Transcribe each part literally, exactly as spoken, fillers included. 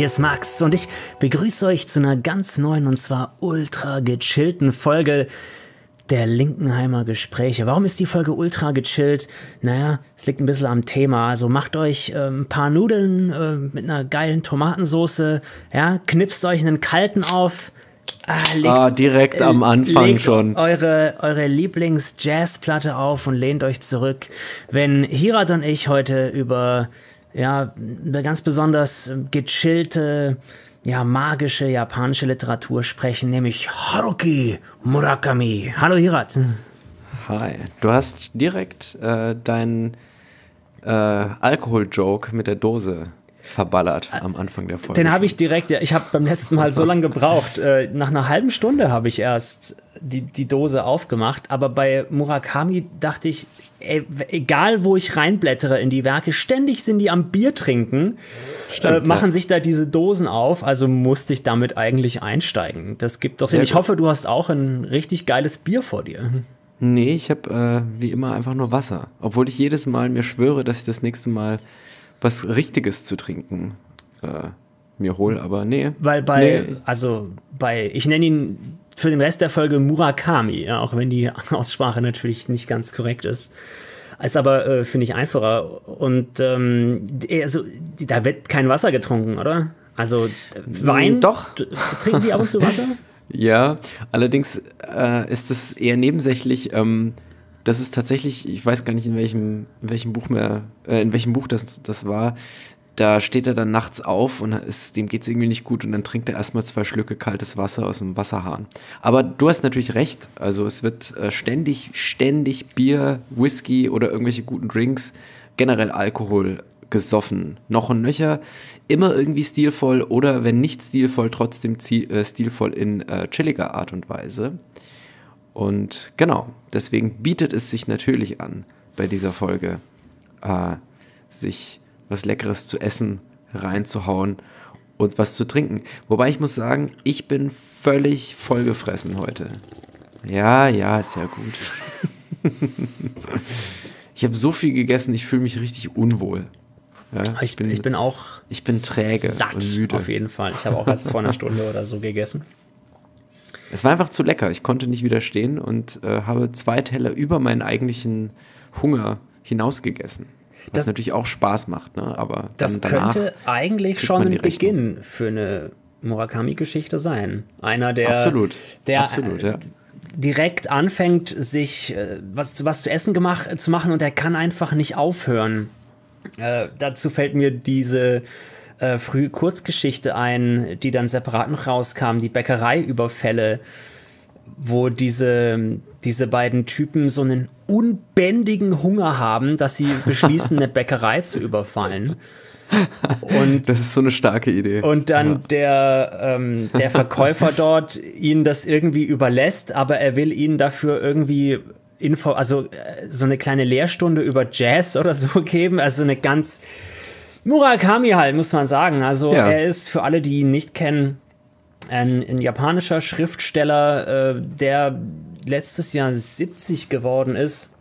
ist Max und ich begrüße euch zu einer ganz neuen und zwar ultra gechillten Folge der Linkenheimer Gespräche. Warum ist die Folge ultra gechillt? Naja, es liegt ein bisschen am Thema. Also macht euch äh, ein paar Nudeln äh, mit einer geilen Tomatensoße, ja, knipst euch einen kalten auf. Ah, legt, ah direkt äh, am Anfang legt schon. Eure, eure Lieblings-Jazzplatte auf und lehnt euch zurück. Wenn Hirat und ich heute über ja, eine ganz besonders gechillte, ja, magische japanische Literatur sprechen, nämlich Haruki Murakami. Hallo Hirat. Hi. Du hast direkt äh, deinen äh, Alkohol-Joke mit der Dose verballert am Anfang der Folge. Den habe ich direkt, ja, ich habe beim letzten Mal so lange gebraucht. Äh, nach einer halben Stunde habe ich erst die, die Dose aufgemacht, aber bei Murakami dachte ich, ey, egal wo ich reinblättere in die Werke, ständig sind die am Bier trinken, Stimmt, äh, machen ja. sich da diese Dosen auf, also musste ich damit eigentlich einsteigen. Das gibt doch Sinn. Ich hoffe, du hast auch ein richtig geiles Bier vor dir. Nee, ich habe äh, wie immer einfach nur Wasser, obwohl ich jedes Mal mir schwöre, dass ich das nächste Mal was Richtiges zu trinken äh, mir hole, aber nee. Weil bei, nee. also bei, ich nenne ihn für den Rest der Folge Murakami, ja, auch wenn die Aussprache natürlich nicht ganz korrekt ist. Ist aber, äh, finde ich, einfacher. Und ähm, also, da wird kein Wasser getrunken, oder? Also Wein? Doch. Trinken die ab und zu Wasser? Ja, allerdings äh, ist es eher nebensächlich. Ähm, das ist tatsächlich, ich weiß gar nicht, in welchem, in welchem Buch mehr, äh, in welchem Buch das, das war. Da steht er dann nachts auf und es, dem geht es irgendwie nicht gut und dann trinkt er erstmal zwei Schlücke kaltes Wasser aus dem Wasserhahn. Aber du hast natürlich recht, also es wird äh, ständig, ständig Bier, Whisky oder irgendwelche guten Drinks, generell Alkohol gesoffen. Noch und nöcher, immer irgendwie stilvoll oder wenn nicht stilvoll, trotzdem zie- äh, stilvoll in äh, chilliger Art und Weise. Und genau, deswegen bietet es sich natürlich an, bei dieser Folge äh, sich was Leckeres zu essen, reinzuhauen und was zu trinken. Wobei ich muss sagen, ich bin völlig vollgefressen heute. Ja, ja, ist ja gut. Ich habe so viel gegessen, ich fühle mich richtig unwohl. Ja, ich, ich, bin, ich bin auch ich bin träge satt, und müde. Auf jeden Fall. Ich habe auch erst vor einer Stunde oder so gegessen. Es war einfach zu lecker. Ich konnte nicht widerstehen und äh, habe zwei Teller über meinen eigentlichen Hunger hinausgegessen. Was das, natürlich auch Spaß macht, ne? Aber das könnte eigentlich schon ein Beginn für eine Murakami-Geschichte sein. Einer, der, Absolut. der Absolut, ja. direkt anfängt, sich äh, was, was zu essen gemach, zu machen und er kann einfach nicht aufhören. Äh, dazu fällt mir diese äh, frühe Kurzgeschichte ein, die dann separat noch rauskam, die Bäckereiüberfälle, wo diese, diese beiden Typen so einen unbändigen Hunger haben, dass sie beschließen, eine Bäckerei zu überfallen. Und das ist so eine starke Idee. Und dann ja. der, ähm, der Verkäufer dort ihnen das irgendwie überlässt, aber er will ihnen dafür irgendwie Info, also äh, so eine kleine Lehrstunde über Jazz oder so geben. Also eine ganz Murakami halt, muss man sagen. Also ja. Er ist für alle, die ihn nicht kennen, Ein, ein japanischer Schriftsteller, äh, der letztes Jahr siebzig geworden ist.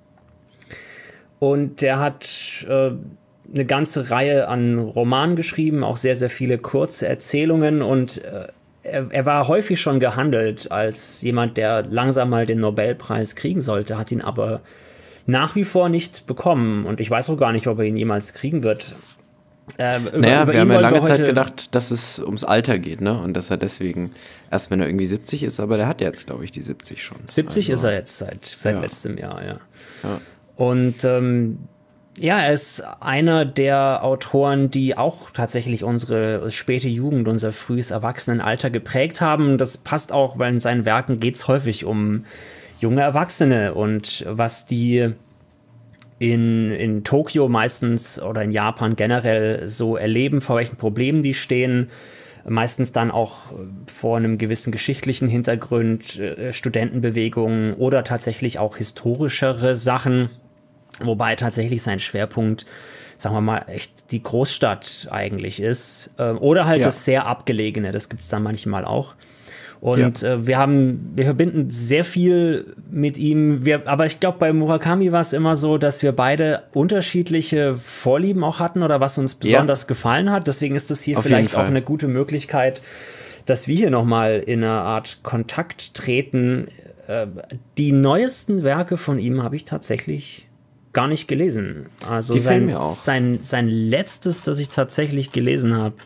Und der hat äh, eine ganze Reihe an Romanen geschrieben, auch sehr, sehr viele kurze Erzählungen. Und äh, er, er war häufig schon gehandelt als jemand, der langsam mal den Nobelpreis kriegen sollte, hat ihn aber nach wie vor nicht bekommen. Und ich weiß auch gar nicht, ob er ihn jemals kriegen wird. Äh, über, naja, über wir haben ja lange Zeit gedacht, dass es ums Alter geht, ne? Und dass er deswegen, erst wenn er irgendwie siebzig ist, aber der hat jetzt, glaube ich, die siebzig schon. siebzig also, ist er jetzt seit, seit ja. letztem Jahr, ja. ja. Und ähm, ja, er ist einer der Autoren, die auch tatsächlich unsere späte Jugend, unser frühes Erwachsenenalter geprägt haben. Das passt auch, weil in seinen Werken geht es häufig um junge Erwachsene und was die in, in Tokio meistens oder in Japan generell so erleben, vor welchen Problemen die stehen, meistens dann auch vor einem gewissen geschichtlichen Hintergrund, äh, Studentenbewegungen oder tatsächlich auch historischere Sachen, wobei tatsächlich sein Schwerpunkt, sagen wir mal, echt die Großstadt eigentlich ist, äh, oder halt ja. das sehr Abgelegene, das gibt es dann manchmal auch. Und ja. äh, wir haben, wir verbinden sehr viel mit ihm. Wir, aber ich glaube, bei Murakami war es immer so, dass wir beide unterschiedliche Vorlieben auch hatten oder was uns besonders ja. gefallen hat. Deswegen ist das hier Auf vielleicht auch eine gute Möglichkeit, dass wir hier nochmal in eine Art Kontakt treten. Äh, die neuesten Werke von ihm habe ich tatsächlich gar nicht gelesen. Also die sein, mir auch. Sein, sein letztes, das ich tatsächlich gelesen habe,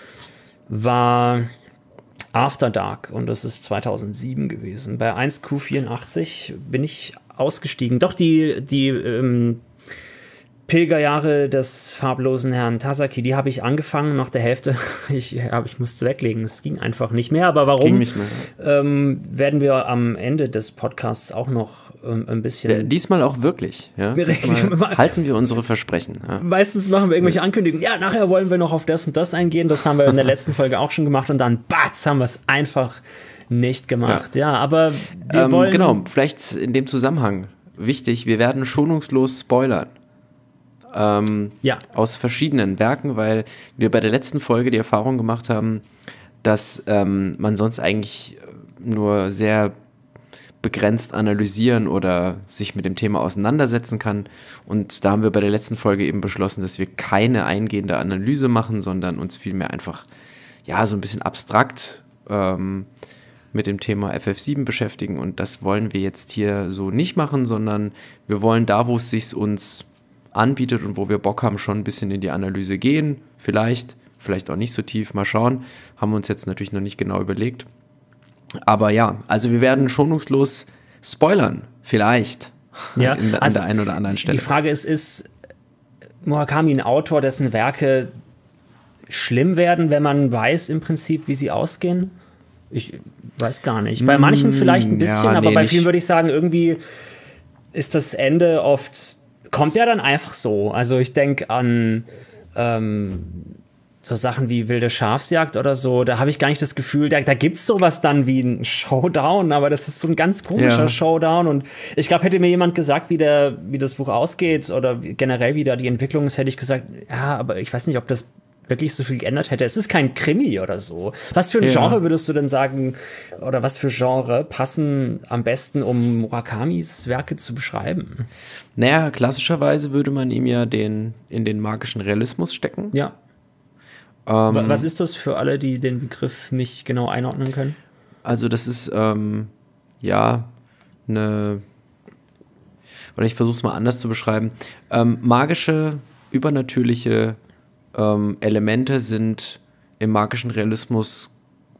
war After Dark und das ist zweitausendsieben gewesen. Bei eins Q vierundachtzig bin ich ausgestiegen. Doch die, die ähm, Pilgerjahre des farblosen Herrn Tasaki, die habe ich angefangen nach der Hälfte. Ich, hab, ich musste weglegen, es ging einfach nicht mehr. Aber warum, ging nicht mehr. Ähm, werden wir am Ende des Podcasts auch noch ähm, ein bisschen... Ja, diesmal auch wirklich. Ja? Diesmal halten wir unsere Versprechen. Ja. Meistens machen wir irgendwelche Ankündigungen. Ja, nachher wollen wir noch auf das und das eingehen. Das haben wir in der letzten Folge auch schon gemacht. Und dann, batz, haben wir es einfach nicht gemacht. Ja, ja aber wir ähm, wollen... Genau, vielleicht in dem Zusammenhang wichtig, wir werden schonungslos spoilern. Ähm, ja. Aus verschiedenen Werken, weil wir bei der letzten Folge die Erfahrung gemacht haben, dass ähm, man sonst eigentlich nur sehr begrenzt analysieren oder sich mit dem Thema auseinandersetzen kann. Und da haben wir bei der letzten Folge eben beschlossen, dass wir keine eingehende Analyse machen, sondern uns vielmehr einfach ja so ein bisschen abstrakt ähm, mit dem Thema F F sieben beschäftigen. Und das wollen wir jetzt hier so nicht machen, sondern wir wollen da, wo es sich uns anbietet und wo wir Bock haben, schon ein bisschen in die Analyse gehen. Vielleicht, vielleicht auch nicht so tief, mal schauen. Haben wir uns jetzt natürlich noch nicht genau überlegt. Aber ja, also wir werden schonungslos spoilern, vielleicht, ja, in, an also der einen oder anderen Stelle. Die Frage ist, ist Murakami ein Autor, dessen Werke schlimm werden, wenn man weiß im Prinzip, wie sie ausgehen? Ich weiß gar nicht. Bei manchen vielleicht ein bisschen, ja, nee, aber bei vielen würde ich sagen, irgendwie ist das Ende oft... kommt ja dann einfach so. Also ich denke an ähm, so Sachen wie wilde Schafsjagd oder so, da habe ich gar nicht das Gefühl, da, da gibt es sowas dann wie ein Showdown, aber das ist so ein ganz komischer ja. Showdown und ich glaube, hätte mir jemand gesagt, wie, der, wie das Buch ausgeht oder wie, generell wie da die Entwicklung ist, hätte ich gesagt, ja, aber ich weiß nicht, ob das wirklich so viel geändert hätte. Es ist kein Krimi oder so. Was für ein ja. Genre würdest du denn sagen, oder was für Genre passen am besten, um Murakamis Werke zu beschreiben? Naja, klassischerweise würde man ihm ja den, in den magischen Realismus stecken. Ja. Ähm, was ist das für alle, die den Begriff nicht genau einordnen können? Also das ist, ähm, ja, eine, oder ich versuche es mal anders zu beschreiben. Ähm, magische, übernatürliche Ähm, Elemente sind im magischen Realismus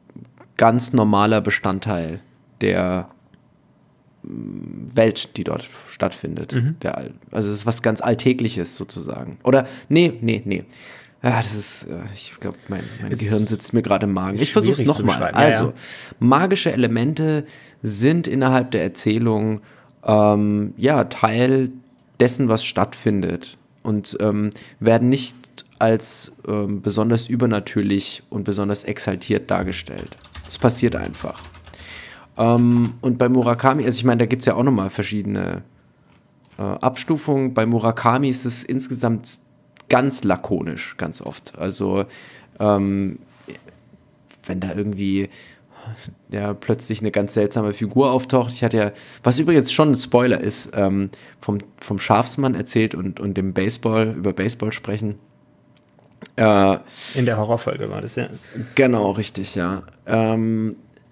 ganz normaler Bestandteil der ähm, Welt, die dort stattfindet. Mhm. Der, also es ist was ganz Alltägliches sozusagen. Oder, nee, nee, nee. Ja, das ist, äh, ich glaube, mein, mein Gehirn sitzt mir gerade im Magen. Ich versuche es nochmal. Also, ja, ja. magische Elemente sind innerhalb der Erzählung ähm, ja, Teil dessen, was stattfindet. Und ähm, werden nicht als ähm, besonders übernatürlich und besonders exaltiert dargestellt. Das passiert einfach. Ähm, und bei Murakami, also ich meine, da gibt es ja auch nochmal verschiedene äh, Abstufungen. Bei Murakami ist es insgesamt ganz lakonisch, ganz oft. Also ähm, wenn da irgendwie ja, plötzlich eine ganz seltsame Figur auftaucht. Ich hatte ja, was übrigens schon ein Spoiler ist, ähm, vom, vom Schafsmann erzählt und, und dem Baseball, über Baseball sprechen. Äh, In der Horrorfolge war das, ja. Genau, richtig, ja. Ähm,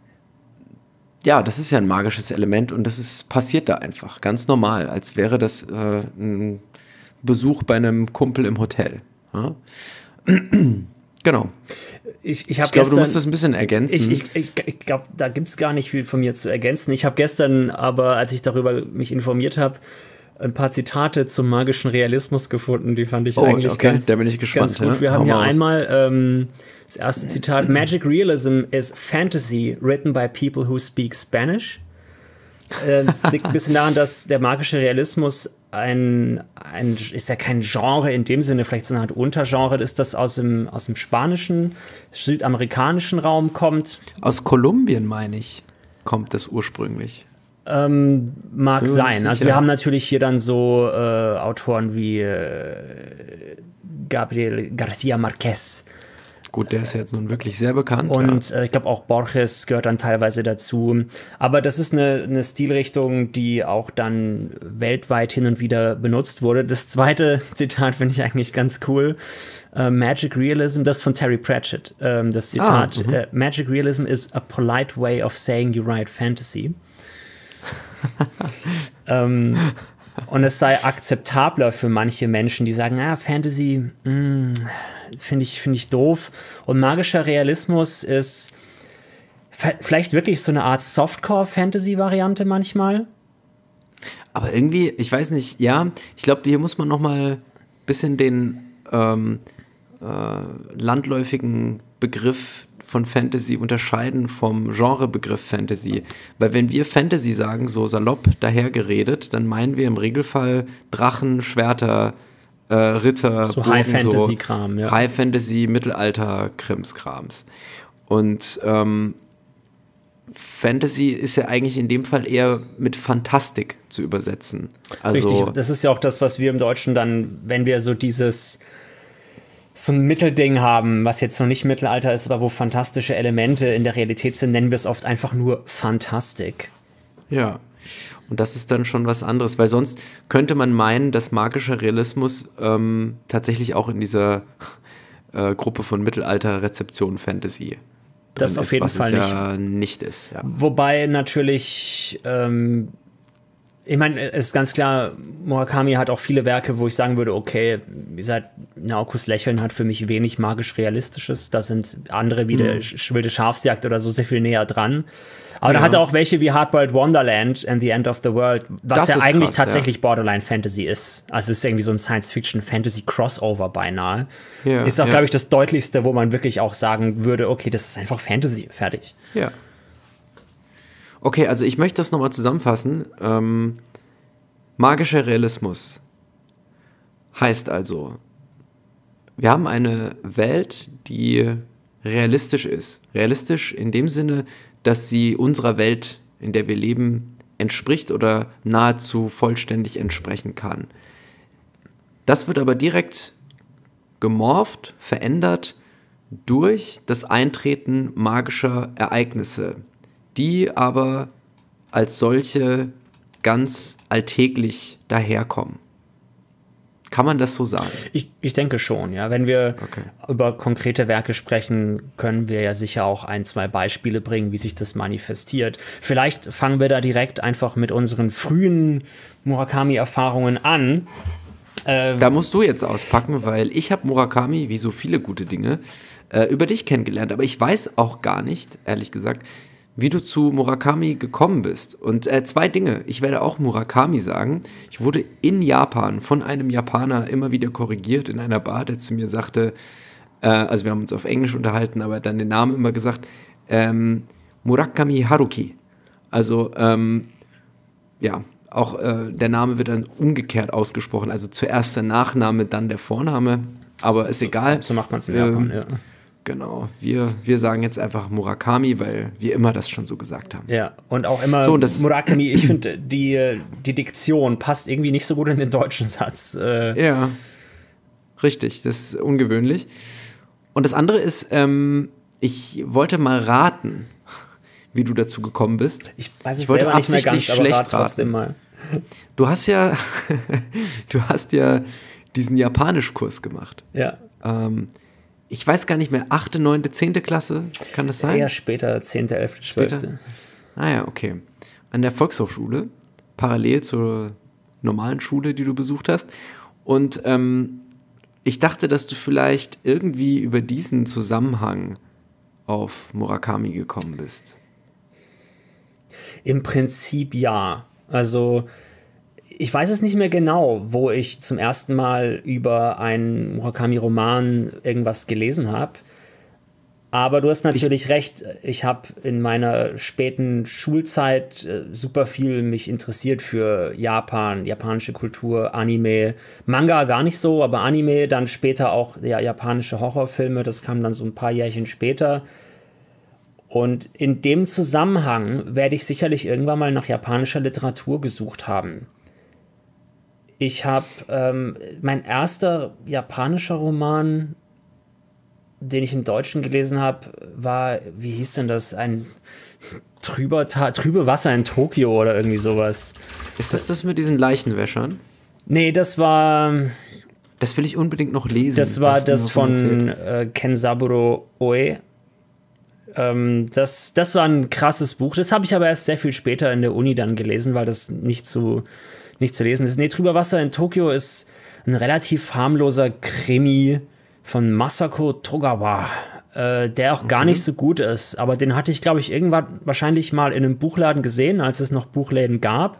ja, das ist ja ein magisches Element und das ist, passiert da einfach, ganz normal, als wäre das äh, ein Besuch bei einem Kumpel im Hotel. Ja? Genau. Ich, ich, ich glaube, du musst das ein bisschen ergänzen. Ich, ich, ich, ich glaube, da gibt es gar nicht viel von mir zu ergänzen. Ich habe gestern aber, als ich darüber mich informiert habe, ein paar Zitate zum magischen Realismus gefunden, die fand ich oh, eigentlich okay. ganz, da bin ich gespannt, ganz gut. Wir ja? haben hier einmal ähm, das erste Zitat: Magic Realism is fantasy written by people who speak Spanish. Es äh, liegt ein bisschen daran, dass der magische Realismus ein, ein ist ja kein Genre in dem Sinne, vielleicht so eine Art Untergenre ist, das aus dem, aus dem spanischen, südamerikanischen Raum kommt. Aus Kolumbien, meine ich, kommt das ursprünglich. Ähm, mag sein. Also wir haben natürlich hier dann so äh, Autoren wie äh, Gabriel García Márquez. Gut, der ist ja jetzt nun wirklich sehr bekannt. Und ja. äh, ich glaube auch Borges gehört dann teilweise dazu. Aber das ist eine, eine Stilrichtung, die auch dann weltweit hin und wieder benutzt wurde. Das zweite Zitat finde ich eigentlich ganz cool. Uh, Magic Realism, das ist von Terry Pratchett. Uh, das Zitat, ah, uh, Magic Realism is a polite way of saying you write fantasy. um, und es sei akzeptabler für manche Menschen, die sagen, ah, Fantasy, mm, finde ich, find ich doof. Und magischer Realismus ist vielleicht wirklich so eine Art Softcore-Fantasy-Variante manchmal. Aber irgendwie, ich weiß nicht, ja, ich glaube, hier muss man noch mal ein bisschen den ähm, äh, landläufigen Begriff von Fantasy unterscheiden vom Genrebegriff Fantasy. Weil wenn wir Fantasy sagen, so salopp dahergeredet, dann meinen wir im Regelfall Drachen, Schwerter, äh, Ritter, so High-Fantasy-Kram, so ja. High-Fantasy, Mittelalter-Krimskrams. Und ähm, Fantasy ist ja eigentlich in dem Fall eher mit Fantastik zu übersetzen. Also richtig, das ist ja auch das, was wir im Deutschen dann, wenn wir so dieses so ein Mittelding haben, was jetzt noch nicht Mittelalter ist, aber wo fantastische Elemente in der Realität sind, nennen wir es oft einfach nur Fantastik. Ja, und das ist dann schon was anderes, weil sonst könnte man meinen, dass magischer Realismus ähm, tatsächlich auch in dieser äh, Gruppe von Mittelalter-Rezeption Fantasy das ist, auf jeden was Fall es nicht. Ja nicht ist. Ja. Wobei natürlich, ähm, ich meine, es ist ganz klar, Murakami hat auch viele Werke, wo ich sagen würde, okay, wie gesagt, Naokus Lächeln hat für mich wenig magisch-realistisches. Da sind andere wie der hm. Wilde Schafsjagd oder so sehr viel näher dran. Aber ja. da hat er auch welche wie Hardboiled Wonderland and the End of the World, was ja eigentlich krass, tatsächlich ja. Borderline-Fantasy ist. Also es ist irgendwie so ein Science-Fiction-Fantasy-Crossover beinahe. Ja, ist auch, ja. glaube ich, das Deutlichste, wo man wirklich auch sagen würde, okay, das ist einfach Fantasy, fertig. Ja. Okay, also ich möchte das nochmal zusammenfassen. Ähm, magischer Realismus heißt also, wir haben eine Welt, die realistisch ist. Realistisch in dem Sinne, dass sie unserer Welt, in der wir leben, entspricht oder nahezu vollständig entsprechen kann. Das wird aber direkt gemorpht, verändert durch das Eintreten magischer Ereignisse, die aber als solche ganz alltäglich daherkommen. Kann man das so sagen? Ich, ich denke schon, ja. Wenn wir okay. über konkrete Werke sprechen, können wir ja sicher auch ein, zwei Beispiele bringen, wie sich das manifestiert. Vielleicht fangen wir da direkt einfach mit unseren frühen Murakami-Erfahrungen an. Äh, da musst du jetzt auspacken, weil ich habe Murakami, wie so viele gute Dinge, äh, über dich kennengelernt. Aber ich weiß auch gar nicht, ehrlich gesagt, wie du zu Murakami gekommen bist. Und äh, zwei Dinge. Ich werde auch Murakami sagen. Ich wurde in Japan von einem Japaner immer wieder korrigiert in einer Bar, der zu mir sagte, äh, also wir haben uns auf Englisch unterhalten, aber dann den Namen immer gesagt, ähm, Murakami Haruki. Also, ähm, ja, auch äh, der Name wird dann umgekehrt ausgesprochen. Also zuerst der Nachname, dann der Vorname. Aber so, ist egal. So macht man es in Japan, ähm, ja. Genau, wir, wir sagen jetzt einfach Murakami, weil wir immer das schon so gesagt haben. Ja, und auch immer so, das Murakami, ich finde, die, die Diktion passt irgendwie nicht so gut in den deutschen Satz. Äh ja, richtig, das ist ungewöhnlich. Und das andere ist, ähm, ich wollte mal raten, wie du dazu gekommen bist. Ich weiß es ich wollte selber nicht mehr ganz, schlecht aber rat trotzdem mal. Du hast ja, du hast ja diesen Japanischkurs gemacht. Ja. Ähm, Ich weiß gar nicht mehr, achte, neunte, zehnte Klasse, kann das sein? Eher später, zehnte, elfte, zwölfte. Ah ja, okay. An der Volkshochschule, parallel zur normalen Schule, die du besucht hast. Und ähm, ich dachte, dass du vielleicht irgendwie über diesen Zusammenhang auf Murakami gekommen bist. Im Prinzip ja. Also ich weiß es nicht mehr genau, wo ich zum ersten Mal über einen Murakami-Roman irgendwas gelesen habe. Aber du hast natürlich ich, recht. Ich habe in meiner späten Schulzeit äh, super viel mich interessiert für Japan, japanische Kultur, Anime. Manga gar nicht so, aber Anime, dann später auch ja, japanische Horrorfilme. Das kam dann so ein paar Jährchen später. Und in dem Zusammenhang werde ich sicherlich irgendwann mal nach japanischer Literatur gesucht haben. Ich habe, ähm, mein erster japanischer Roman den ich im Deutschen gelesen habe, war, wie hieß denn das, ein trüber Ta- trübe Wasser in Tokio oder irgendwie sowas. Ist das das mit diesen Leichenwäschern? Nee, das war... Das will ich unbedingt noch lesen. Das war das von äh, Kenzaburo Oe. Ähm, das, das war ein krasses Buch. Das habe ich aber erst sehr viel später in der Uni dann gelesen, weil das nicht zu, nicht zu lesen ist. Nee, Trüber Wasser in Tokio ist ein relativ harmloser Krimi von Masako Togawa, äh, der auch okay. gar nicht so gut ist. Aber den hatte ich, glaube ich, irgendwann wahrscheinlich mal in einem Buchladen gesehen, als es noch Buchläden gab.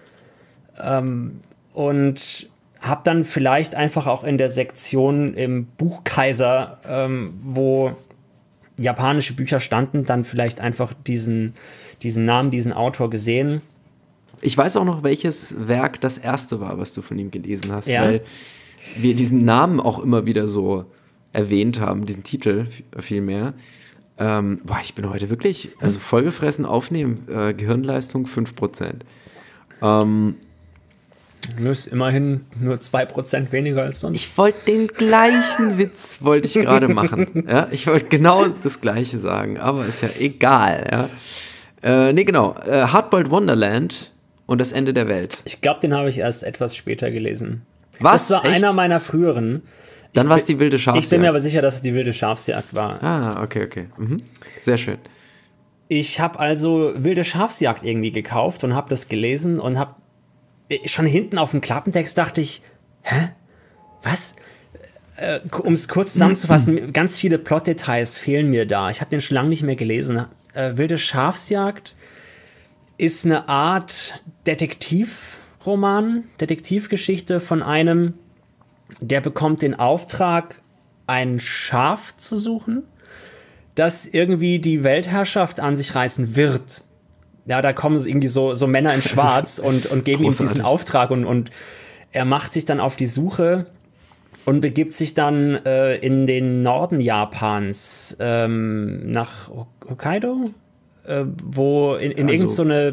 Ähm, und habe dann vielleicht einfach auch in der Sektion im Buchkaiser, ähm, wo japanische Bücher standen, dann vielleicht einfach diesen, diesen Namen, diesen Autor gesehen. Ich weiß auch noch, welches Werk das erste war, was du von ihm gelesen hast, ja. weil wir diesen Namen auch immer wieder so erwähnt haben, diesen Titel vielmehr. Ähm, boah, ich bin heute wirklich, also vollgefressen aufnehmen, äh, Gehirnleistung fünf Prozent. Ähm, Das ist immerhin nur zwei Prozent weniger als sonst. Ich wollte den gleichen Witz, wollte ich gerade machen. Ja? Ich wollte genau das Gleiche sagen, aber ist ja egal. Ja? Äh, nee, genau. Äh, Hardboiled Wonderland und das Ende der Welt. Ich glaube, den habe ich erst etwas später gelesen. Was? Das war Echt? einer meiner früheren. Dann war es die wilde Schafsjagd. Ich bin mir aber sicher, dass es die wilde Schafsjagd war. Ah, okay, okay. Mhm. Sehr schön. Ich habe also wilde Schafsjagd irgendwie gekauft und habe das gelesen und habe schon hinten auf dem Klappentext dachte ich, hä? Was? Äh, um es kurz zusammenzufassen, ganz viele Plotdetails fehlen mir da. Ich habe den schon lange nicht mehr gelesen. Äh, wilde Schafsjagd ist eine Art Detektivroman, Detektivgeschichte von einem, der bekommt den Auftrag, ein Schaf zu suchen, das irgendwie die Weltherrschaft an sich reißen wird. Ja, da kommen irgendwie so, so Männer in Schwarz und, und geben großartig. ihm diesen Auftrag und, und er macht sich dann auf die Suche und begibt sich dann äh, in den Norden Japans, ähm, nach Hokkaido, äh, wo in, in also. irgend so eine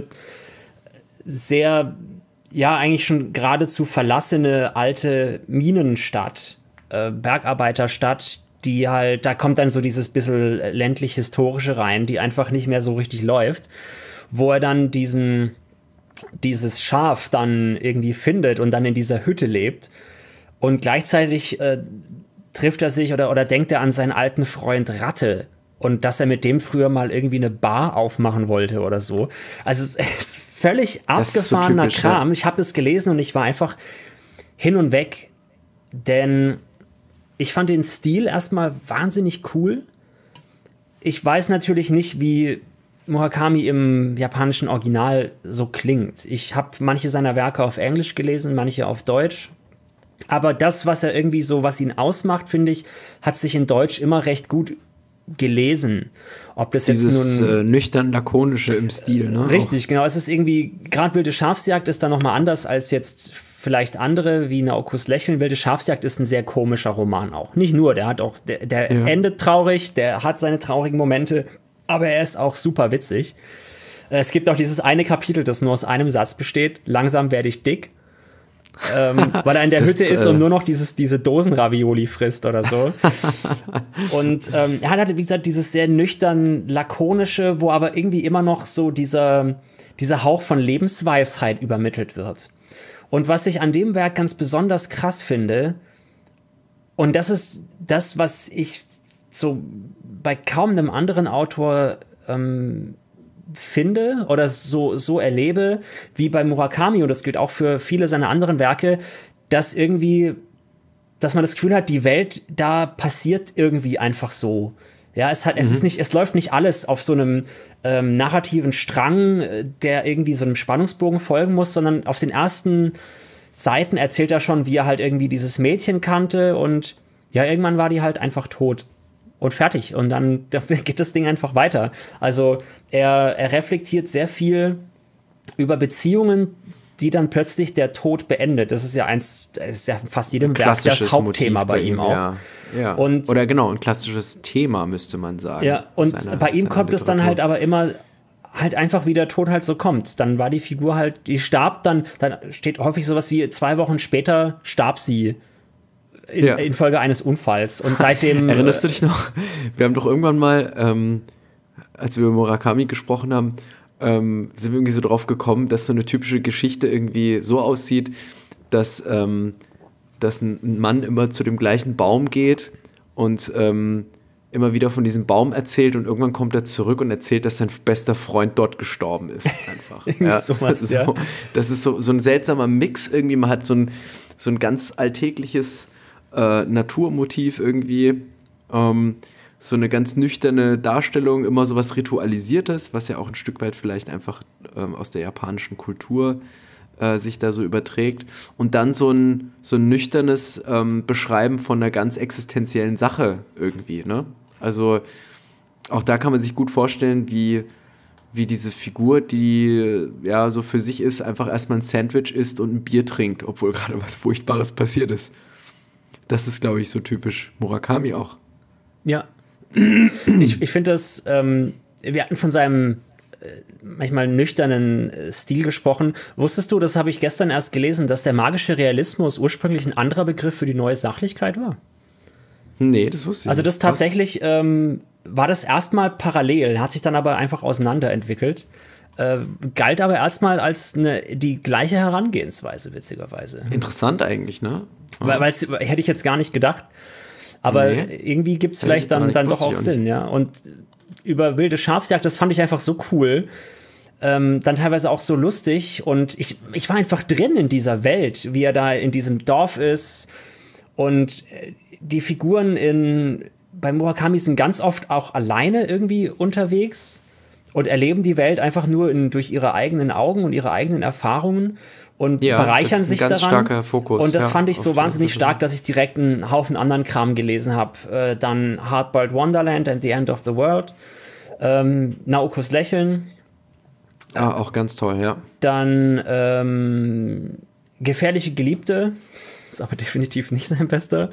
sehr, ja, eigentlich schon geradezu verlassene alte Minenstadt, äh, Bergarbeiterstadt, die halt, da kommt dann so dieses bisschen ländlich-historische rein, die einfach nicht mehr so richtig läuft, wo er dann diesen, dieses Schaf dann irgendwie findet und dann in dieser Hütte lebt. Und gleichzeitig äh, trifft er sich oder, oder denkt er an seinen alten Freund Ratte und dass er mit dem früher mal irgendwie eine Bar aufmachen wollte oder so. Also es ist völlig abgefahrener so typisch, Kram. Ja. Ich habe das gelesen und ich war einfach hin und weg, denn ich fand den Stil erstmal wahnsinnig cool. Ich weiß natürlich nicht, wie Murakami im japanischen Original so klingt. Ich habe manche seiner Werke auf Englisch gelesen, manche auf Deutsch. Aber das, was er irgendwie so, was ihn ausmacht, finde ich, hat sich in Deutsch immer recht gut gelesen. Ob das Dieses jetzt nun äh, nüchtern lakonische im Stil, ne? Richtig, auch. Genau. Es ist irgendwie, gerade Wilde Schafsjagd ist da nochmal anders als jetzt vielleicht andere, wie Naokos Lächeln. Wilde Schafsjagd ist ein sehr komischer Roman auch. Nicht nur, der hat auch, der, der ja. endet traurig, der hat seine traurigen Momente, aber er ist auch super witzig. Es gibt auch dieses eine Kapitel, das nur aus einem Satz besteht: Langsam werde ich dick. ähm, weil er in der das, Hütte ist äh, und nur noch dieses, diese Dosen-Ravioli frisst oder so. Und ähm, er hat, wie gesagt, dieses sehr nüchtern lakonische, wo aber irgendwie immer noch so dieser, dieser Hauch von Lebensweisheit übermittelt wird. Und was ich an dem Werk ganz besonders krass finde, und das ist das, was ich so bei kaum einem anderen Autor ähm, finde oder so, so erlebe wie bei Murakami, und das gilt auch für viele seiner anderen Werke, dass irgendwie, dass man das Gefühl hat, die Welt da passiert irgendwie einfach so. Ja, es hat, es mhm. ist nicht, es läuft nicht alles auf so einem ähm, narrativen Strang, der irgendwie so einem Spannungsbogen folgen muss, sondern auf den ersten Seiten erzählt er schon, wie er halt irgendwie dieses Mädchen kannte, und ja, irgendwann war die halt einfach tot. Und fertig. Und dann geht das Ding einfach weiter. Also er, er reflektiert sehr viel über Beziehungen, die dann plötzlich der Tod beendet. Das ist ja eins, das ist ja fast jedem Werk das Hauptthema bei, bei ihm auch. Ja, ja. Und, Oder genau, ein klassisches Thema, müsste man sagen. Ja, und seiner, bei ihm kommt Literatur. Es dann halt aber immer halt einfach, wie der Tod halt so kommt. Dann war die Figur halt, die starb dann, dann steht häufig sowas wie zwei Wochen später starb sie. in, ja. infolge eines Unfalls. Und seitdem. Erinnerst du dich noch? Wir haben doch irgendwann mal, ähm, als wir über Murakami gesprochen haben, ähm, sind wir irgendwie so drauf gekommen, dass so eine typische Geschichte irgendwie so aussieht, dass, ähm, dass ein Mann immer zu dem gleichen Baum geht und ähm, immer wieder von diesem Baum erzählt und irgendwann kommt er zurück und erzählt, dass sein bester Freund dort gestorben ist. Einfach. ja, sowas, so, ja. Das ist so, so ein seltsamer Mix irgendwie. Man hat so ein, so ein ganz alltägliches äh, Naturmotiv irgendwie. Ähm, so eine ganz nüchterne Darstellung, immer so was Ritualisiertes, was ja auch ein Stück weit vielleicht einfach ähm, aus der japanischen Kultur äh, sich da so überträgt. Und dann so ein, so ein nüchternes ähm, Beschreiben von einer ganz existenziellen Sache irgendwie, ne? Also auch da kann man sich gut vorstellen, wie, wie diese Figur, die ja so für sich ist, einfach erstmal ein Sandwich isst und ein Bier trinkt, obwohl gerade was Furchtbares passiert ist. Das ist, glaube ich, so typisch Murakami auch. Ja. Ich, ich finde das, ähm, wir hatten von seinem äh, manchmal nüchternen äh, Stil gesprochen. Wusstest du, das habe ich gestern erst gelesen, dass der magische Realismus ursprünglich ein anderer Begriff für die neue Sachlichkeit war? Nee, das wusste ich Also nicht. das tatsächlich ähm, war das erstmal parallel, hat sich dann aber einfach auseinanderentwickelt. Äh, galt aber erstmal als eine, die gleiche Herangehensweise, witzigerweise. Interessant eigentlich, ne? Weil, weil's, hätte ich jetzt gar nicht gedacht. Aber nee. irgendwie gibt es vielleicht dann, dann doch auch Sinn, ja. Und über wilde Schafsjagd, das fand ich einfach so cool. Ähm, dann teilweise auch so lustig. Und ich, ich war einfach drin in dieser Welt, wie er da in diesem Dorf ist. Und die Figuren in, bei Murakami sind ganz oft auch alleine irgendwie unterwegs und erleben die Welt einfach nur in, durch ihre eigenen Augen und ihre eigenen Erfahrungen. Und ja, bereichern sich daran. Das ist ein ganz starker Fokus. Und das ja, fand ich so wahnsinnig stark, dass ich direkt einen Haufen anderen Kram gelesen habe. Äh, dann Hardboiled Wonderland and the End of the World. Ähm, Naokos Lächeln. Ah, auch ganz toll, ja. Dann ähm, Gefährliche Geliebte. Ist aber definitiv nicht sein bester.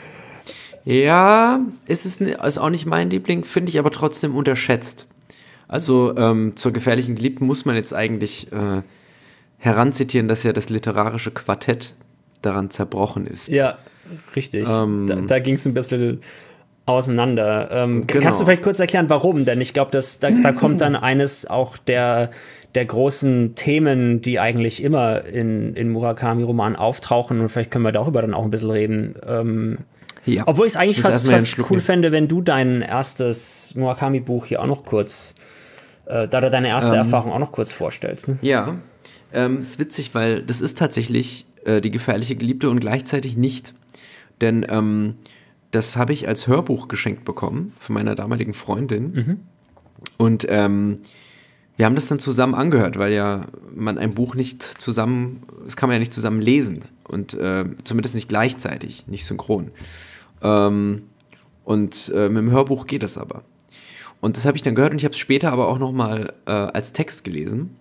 Ja, ist es ist auch nicht mein Liebling, finde ich aber trotzdem unterschätzt. Also ähm, zur Gefährlichen Geliebten muss man jetzt eigentlich äh, heranzitieren, dass ja das literarische Quartett daran zerbrochen ist. Ja, richtig. Ähm, da da ging es ein bisschen auseinander. Ähm, genau. Kannst du vielleicht kurz erklären, warum? Denn ich glaube, da, da kommt dann eines auch der, der großen Themen, die eigentlich immer in, in Murakami-Romanen auftauchen. Und vielleicht können wir darüber dann auch ein bisschen reden. Ähm, ja. Obwohl ich es eigentlich fast, fast cool fände, wenn du dein erstes Murakami-Buch hier auch noch kurz, äh, da du deine erste ähm, Erfahrung auch noch kurz vorstellst. Ne? Ja. Ähm, ist witzig, weil das ist tatsächlich äh, die gefährliche Geliebte und gleichzeitig nicht. Denn ähm, das habe ich als Hörbuch geschenkt bekommen von meiner damaligen Freundin. Mhm. Und ähm, wir haben das dann zusammen angehört, weil ja man ein Buch nicht zusammen, das kann man ja nicht zusammen lesen. Und äh, zumindest nicht gleichzeitig, nicht synchron. Ähm, und äh, mit dem Hörbuch geht das aber. Und das habe ich dann gehört und ich habe es später aber auch nochmal äh, als Text gelesen.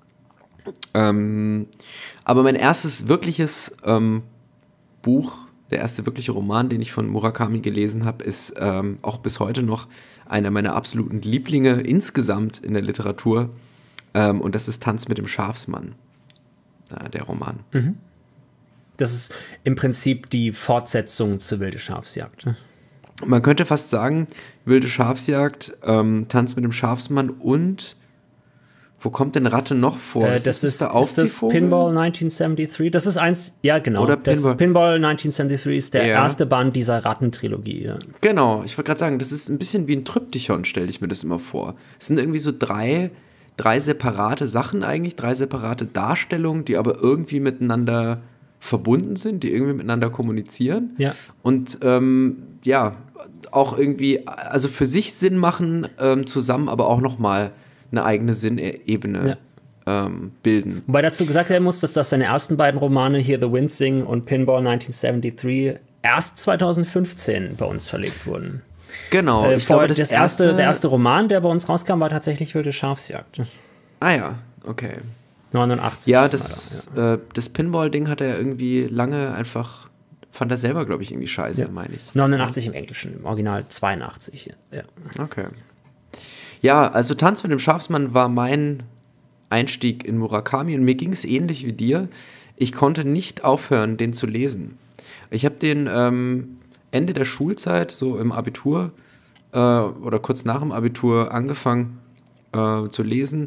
Ähm, aber mein erstes wirkliches ähm, Buch, der erste wirkliche Roman, den ich von Murakami gelesen habe, ist ähm, auch bis heute noch einer meiner absoluten Lieblinge insgesamt in der Literatur. Ähm, und das ist Tanz mit dem Schafsmann, äh, der Roman. Mhm. Das ist im Prinzip die Fortsetzung zur Wilde Schafsjagd. Ne? Man könnte fast sagen, Wilde Schafsjagd, ähm, Tanz mit dem Schafsmann und wo kommt denn Ratte noch vor? Äh, das ist, ist, ist das Pinball neunzehnhundertdreiundsiebzig? Das ist eins, ja genau. Oder das Pinball. Pinball neunzehnhundertsamtdreiundsiebzig ist der ja. erste Band dieser Rattentrilogie. Ja. Genau, ich wollte gerade sagen, das ist ein bisschen wie ein Tryptychon, stelle ich mir das immer vor. Es sind irgendwie so drei, drei separate Sachen eigentlich, drei separate Darstellungen, die aber irgendwie miteinander verbunden sind, die irgendwie miteinander kommunizieren. Ja. Und ähm, ja, auch irgendwie, also für sich Sinn machen, ähm, zusammen aber auch nochmal eine eigene Sinnebene ja. ähm, bilden. Wobei dazu gesagt werden muss, dass das seine ersten beiden Romane, Hear the Wind Sing und Pinball neunzehnhundertdreiundsiebzig, erst zweitausendfünfzehn bei uns verlegt wurden. Genau. Äh, ich glaube, das, das erste, erste, der erste Roman, der bei uns rauskam, war tatsächlich Wilde Schafsjagd. Ah ja, okay. neunundachtzig. Ja, das, das, ja. Äh, das Pinball-Ding hat er irgendwie lange einfach, fand er selber, glaube ich, irgendwie scheiße, ja. meine ich. neunundachtzig im Englischen, im Original zweiundachtzig. Ja. Okay. Ja, also Tanz mit dem Schafsmann war mein Einstieg in Murakami und mir ging es ähnlich wie dir. Ich konnte nicht aufhören, den zu lesen. Ich habe den ähm, Ende der Schulzeit, so im Abitur äh, oder kurz nach dem Abitur angefangen äh, zu lesen.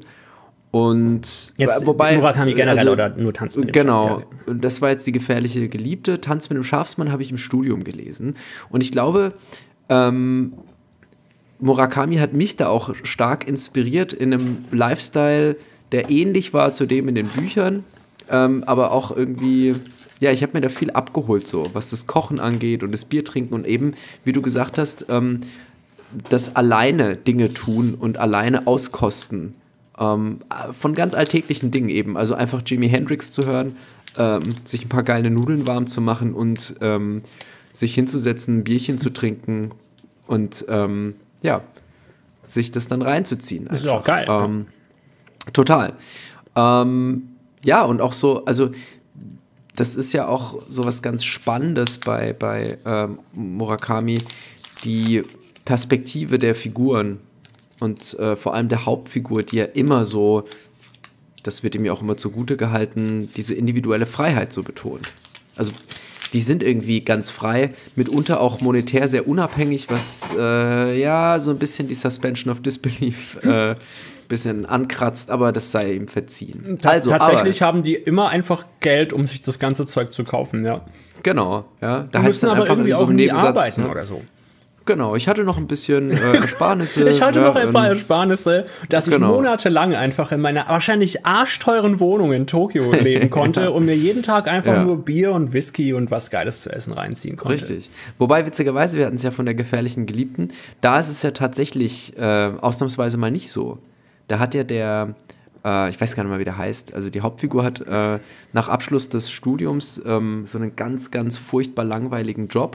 Und jetzt wobei Murakami generell also, oder nur Tanz mit dem genau, Schafsmann? Genau, das war jetzt die gefährliche Geliebte. Tanz mit dem Schafsmann habe ich im Studium gelesen. Und ich glaube, ähm, Murakami hat mich da auch stark inspiriert in einem Lifestyle, der ähnlich war zu dem in den Büchern, ähm, aber auch irgendwie, ja, ich habe mir da viel abgeholt, so, was das Kochen angeht und das Bier trinken und eben, wie du gesagt hast, ähm, das alleine Dinge tun und alleine auskosten. Ähm, von ganz alltäglichen Dingen eben, also einfach Jimi Hendrix zu hören, ähm, sich ein paar geile Nudeln warm zu machen und ähm, sich hinzusetzen, ein Bierchen zu trinken und ähm, ja, sich das dann reinzuziehen. Das ist auch geil. Ähm, total. Ähm, ja, und auch so, also das ist ja auch so was ganz Spannendes bei, bei ähm, Murakami, die Perspektive der Figuren. Und äh, vor allem der Hauptfigur, die ja immer so, das wird ihm ja auch immer zugute gehalten, diese individuelle Freiheit so betont. Also die sind irgendwie ganz frei, mitunter auch monetär sehr unabhängig, was äh, ja so ein bisschen die Suspension of Disbelief äh, bisschen ankratzt, aber das sei ihm verziehen. Ta- also, tatsächlich aber, haben die immer einfach Geld, um sich das ganze Zeug zu kaufen, ja. Genau, ja. Da die heißt müssen dann aber einfach irgendwie in so auch einem nie Nebensatz, arbeiten ne? oder so. Genau, ich hatte noch ein bisschen äh, Ersparnisse. ich hatte ja, noch ein paar Ersparnisse, dass genau. ich monatelang einfach in meiner wahrscheinlich arschteuren Wohnung in Tokio leben konnte ja. und mir jeden Tag einfach ja. nur Bier und Whisky und was Geiles zu essen reinziehen konnte. Richtig. Wobei, witzigerweise, wir hatten es ja von der gefährlichen Geliebten, da ist es ja tatsächlich äh, ausnahmsweise mal nicht so. Da hat ja der, äh, ich weiß gar nicht mal, wie der heißt, also die Hauptfigur hat äh, nach Abschluss des Studiums ähm, so einen ganz, ganz furchtbar langweiligen Job.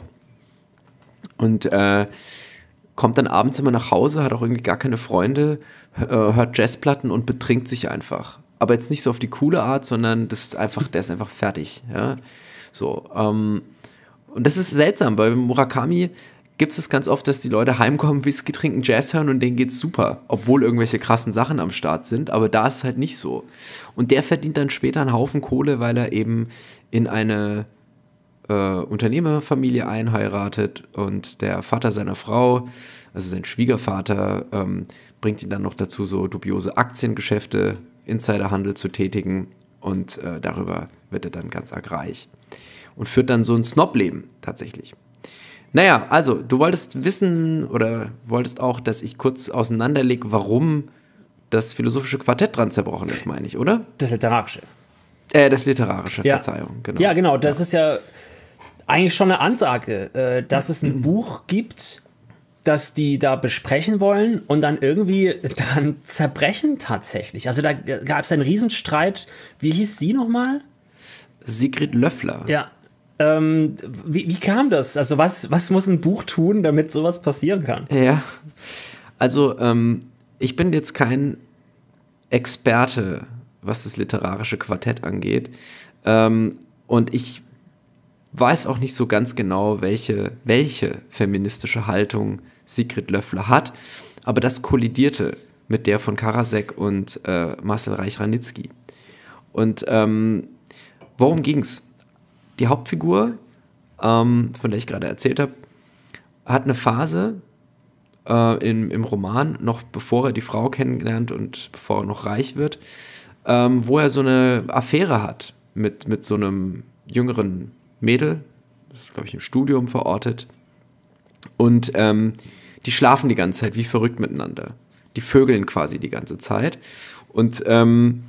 Und äh, kommt dann abends immer nach Hause, hat auch irgendwie gar keine Freunde, äh, hört Jazzplatten und betrinkt sich einfach. Aber jetzt nicht so auf die coole Art, sondern das ist einfach, der ist einfach fertig. Ja? So, ähm, und das ist seltsam, bei Murakami gibt es ganz oft, dass die Leute heimkommen, Whisky trinken, Jazz hören und denen geht's super, obwohl irgendwelche krassen Sachen am Start sind, aber da ist es halt nicht so. Und der verdient dann später einen Haufen Kohle, weil er eben in eine Äh, Unternehmerfamilie einheiratet und der Vater seiner Frau, also sein Schwiegervater, ähm, bringt ihn dann noch dazu, so dubiose Aktiengeschäfte, Insiderhandel zu tätigen und äh, darüber wird er dann ganz arg reich und führt dann so ein Snob-Leben tatsächlich. Naja, also du wolltest wissen oder wolltest auch, dass ich kurz auseinanderlege, warum das philosophische Quartett dran zerbrochen ist, meine ich, oder? Das Literarische. Äh, das Literarische, ja. Verzeihung, genau. Ja, genau, das ja. ist ja eigentlich schon eine Ansage, äh, dass es ein Buch gibt, das die da besprechen wollen und dann irgendwie dran zerbrechen tatsächlich. Also da gab es einen Riesenstreit. Wie hieß sie nochmal? Sigrid Löffler. Ja. Ähm, wie, wie kam das? Also was, was muss ein Buch tun, damit sowas passieren kann? Ja, also ähm, ich bin jetzt kein Experte, was das literarische Quartett angeht. Ähm, und ich weiß auch nicht so ganz genau, welche, welche feministische Haltung Sigrid Löffler hat, aber das kollidierte mit der von Karasek und äh, Marcel Reich-Ranitzky. Und ähm, worum ging's? Die Hauptfigur, ähm, von der ich gerade erzählt habe, hat eine Phase äh, im, im Roman, noch bevor er die Frau kennenlernt und bevor er noch reich wird, ähm, wo er so eine Affäre hat mit, mit so einem jüngeren Mädel, das ist, glaube ich, im Studium verortet. Und ähm, die schlafen die ganze Zeit wie verrückt miteinander. Die vögeln quasi die ganze Zeit. Und ähm,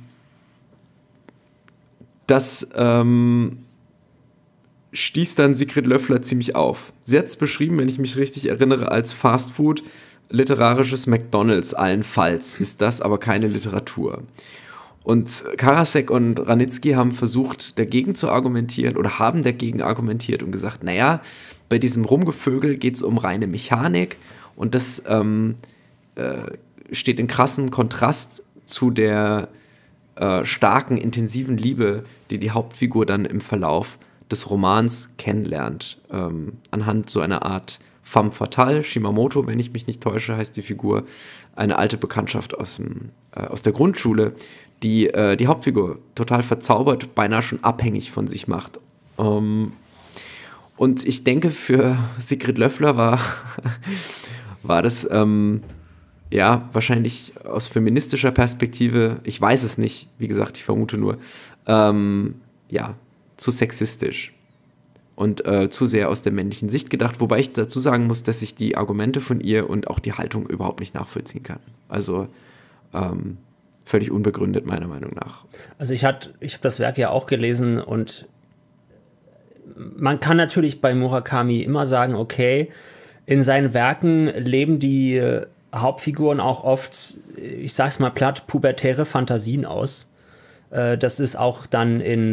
das ähm, stieß dann Sigrid Löffler ziemlich auf. Sie hat es beschrieben, wenn ich mich richtig erinnere, als Fastfood, literarisches McDonald's allenfalls. Ist das aber keine Literatur. Und Karasek und Ranitzky haben versucht, dagegen zu argumentieren oder haben dagegen argumentiert und gesagt, naja, bei diesem Rumgevögel geht es um reine Mechanik und das ähm, äh, steht in krassem Kontrast zu der äh, starken, intensiven Liebe, die die Hauptfigur dann im Verlauf des Romans kennenlernt. Ähm, anhand so einer Art femme fatale, Shimamoto, wenn ich mich nicht täusche, heißt die Figur, eine alte Bekanntschaft aus, dem, äh, aus der Grundschule, die die, die Hauptfigur total verzaubert, beinahe schon abhängig von sich macht. Ähm, Und ich denke, für Sigrid Löffler war, war das ähm, ja wahrscheinlich aus feministischer Perspektive, ich weiß es nicht, wie gesagt, ich vermute nur, ähm, ja, zu sexistisch und äh, zu sehr aus der männlichen Sicht gedacht, wobei ich dazu sagen muss, dass ich die Argumente von ihr und auch die Haltung überhaupt nicht nachvollziehen kann. Also ähm, völlig unbegründet meiner Meinung nach. Also ich, ich habe das Werk ja auch gelesen und man kann natürlich bei Murakami immer sagen, okay, in seinen Werken leben die Hauptfiguren auch oft, ich sag's mal platt, pubertäre Fantasien aus. Das ist auch dann in,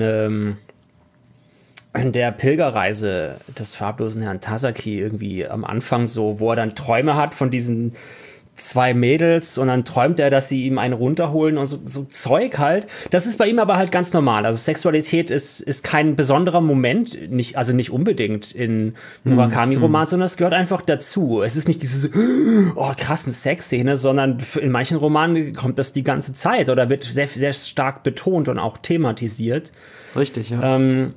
in der Pilgerreise des farblosen Herrn Tasaki irgendwie am Anfang so, wo er dann Träume hat von diesen zwei Mädels und dann träumt er, dass sie ihm einen runterholen und so, so Zeug halt. Das ist bei ihm aber halt ganz normal. Also Sexualität ist, ist kein besonderer Moment, nicht, also nicht unbedingt in Murakami-Roman, mm, sondern es gehört einfach dazu. Es ist nicht diese oh, krassen Sexszene, sondern in manchen Romanen kommt das die ganze Zeit oder wird sehr, sehr stark betont und auch thematisiert. Richtig, ja. Ähm,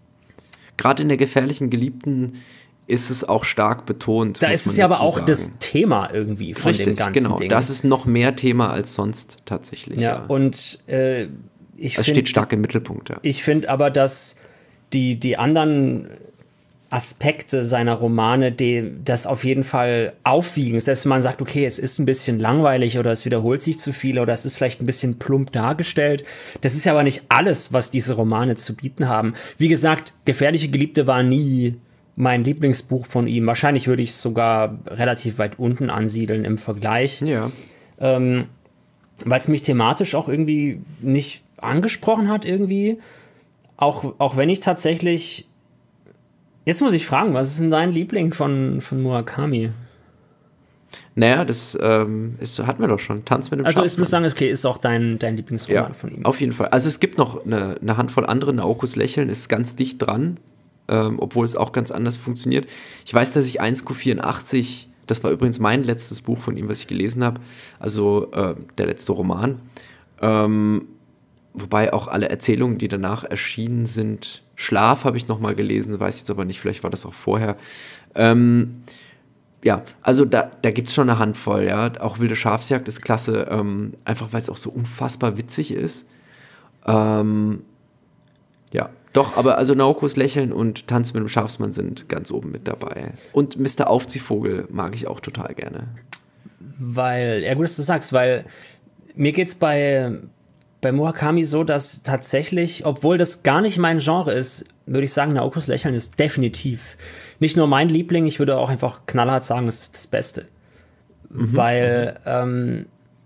Gerade in der gefährlichen Geliebten ist es auch stark betont. Da ist es ja aber auch sagen. das Thema irgendwie von Richtig, dem ganzen genau. Ding. Das ist noch mehr Thema als sonst tatsächlich. Ja, ja. und äh, ich Es find, steht stark im Mittelpunkt, ja. Ich finde aber, dass die, die anderen Aspekte seiner Romane, die das auf jeden Fall aufwiegen. Selbst wenn man sagt, okay, es ist ein bisschen langweilig oder es wiederholt sich zu viel oder es ist vielleicht ein bisschen plump dargestellt. Das ist ja aber nicht alles, was diese Romane zu bieten haben. Wie gesagt, Gefährliche Geliebte war nie mein Lieblingsbuch von ihm. Wahrscheinlich würde ich es sogar relativ weit unten ansiedeln im Vergleich. Ja. Ähm, weil es mich thematisch auch irgendwie nicht angesprochen hat irgendwie. Auch, auch wenn ich tatsächlich... Jetzt muss ich fragen, was ist denn dein Liebling von, von Murakami? Naja, das ähm, ist, hatten wir doch schon. Tanz mit dem Also Schafsmann. ich muss sagen, okay, ist auch dein, dein Lieblingsroman ja, von ihm. Auf jeden Fall. Also es gibt noch eine, eine Handvoll andere. Naokos Lächeln ist ganz dicht dran. Ähm, obwohl es auch ganz anders funktioniert. Ich weiß, dass ich eins Q vierundachtzig, das war übrigens mein letztes Buch von ihm, was ich gelesen habe, also äh, der letzte Roman, ähm, wobei auch alle Erzählungen, die danach erschienen sind, Schlaf habe ich nochmal gelesen, weiß jetzt aber nicht, vielleicht war das auch vorher. Ähm, ja, also da, da gibt es schon eine Handvoll, ja, auch Wilde Schafsjagd ist klasse, ähm, einfach weil es auch so unfassbar witzig ist. Ähm, ja, doch, aber also Naokos Lächeln und Tanz mit dem Schafsmann sind ganz oben mit dabei. Und Mister Aufziehvogel mag ich auch total gerne. Weil, ja gut, dass du sagst, weil mir geht's bei, bei Murakami so, dass tatsächlich, obwohl das gar nicht mein Genre ist, würde ich sagen, Naokos Lächeln ist definitiv nicht nur mein Liebling, ich würde auch einfach knallhart sagen, es ist das Beste. Mhm. Weil, ähm,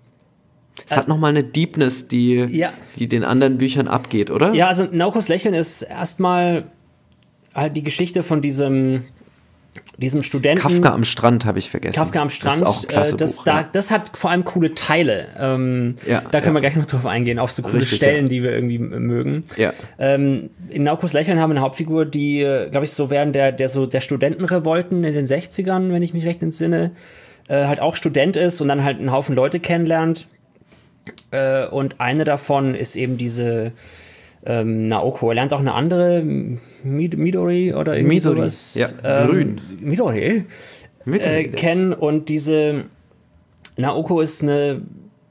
Es also, hat nochmal eine Deepness, die, ja. die den anderen Büchern abgeht, oder? Ja, also Naokos Lächeln ist erstmal halt die Geschichte von diesem, diesem Studenten. Kafka am Strand habe ich vergessen. Kafka am Strand. Das ist auch ein klasse äh, das, Buch, da, ja. das hat vor allem coole Teile. Ähm, ja, da können ja. wir gleich noch drauf eingehen, auf so coole Richtig, Stellen, ja. die wir irgendwie mögen. Ja. Ähm, in Naokos Lächeln haben wir eine Hauptfigur, die, glaube ich, so während der, der, so der Studentenrevolten in den sechzigern, wenn ich mich recht entsinne, äh, halt auch Student ist und dann halt einen Haufen Leute kennenlernt. Äh, und eine davon ist eben diese ähm, Naoko. Er lernt auch eine andere, Mid- Midori oder irgendwie Midori. sowas. Ja, ähm, grün. Midori. Midori äh, kennen. Und diese Naoko ist eine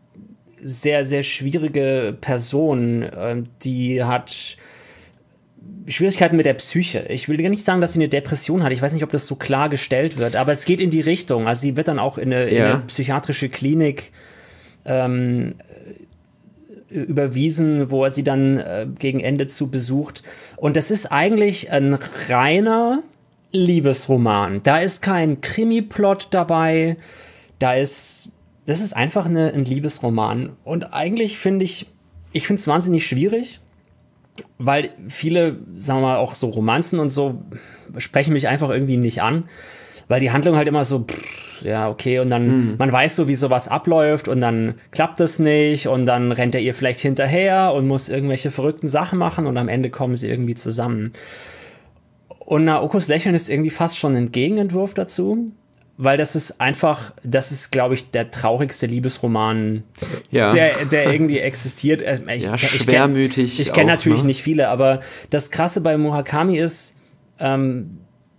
sehr, sehr schwierige Person. Äh, die hat Schwierigkeiten mit der Psyche. Ich will gar nicht sagen, dass sie eine Depression hat. Ich weiß nicht, ob das so klar gestellt wird. Aber es geht in die Richtung. Also sie wird dann auch in eine, ja. in eine psychiatrische Klinik Ähm, überwiesen, wo er sie dann äh, gegen Ende zu besucht. Und das ist eigentlich ein reiner Liebesroman. Da ist kein Krimi-Plot dabei. Da ist, das ist einfach eine, ein Liebesroman. Und eigentlich finde ich, ich finde es wahnsinnig schwierig, weil viele, sagen wir mal, auch so Romanzen und so sprechen mich einfach irgendwie nicht an, weil die Handlung halt immer so pff, ja, okay, und dann, mhm. man weiß so, wie sowas abläuft und dann klappt das nicht und dann rennt er ihr vielleicht hinterher und muss irgendwelche verrückten Sachen machen und am Ende kommen sie irgendwie zusammen. Und Naokos Lächeln ist irgendwie fast schon ein Gegenentwurf dazu, weil das ist einfach, das ist, glaube ich, der traurigste Liebesroman, ja. der, der irgendwie existiert. Ich, ja, schwermütig. Ich, ich kenne kenn natürlich ne? nicht viele, aber das Krasse bei Murakami ist, ähm,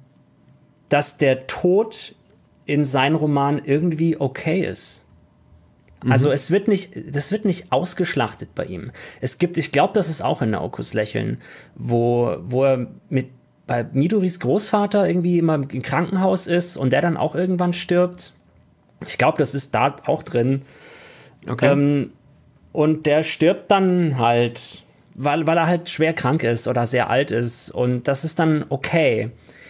dass der Tod in seinen Romanen irgendwie okay ist. Mhm. Also es wird nicht, das wird nicht ausgeschlachtet bei ihm. Es gibt, ich glaube, das ist auch in Naokos Lächeln, wo, wo er mit bei Midoris Großvater irgendwie immer im Krankenhaus ist und der dann auch irgendwann stirbt. Ich glaube, das ist da auch drin. Okay. Ähm, und der stirbt dann halt, weil, weil er halt schwer krank ist oder sehr alt ist. Und das ist dann okay.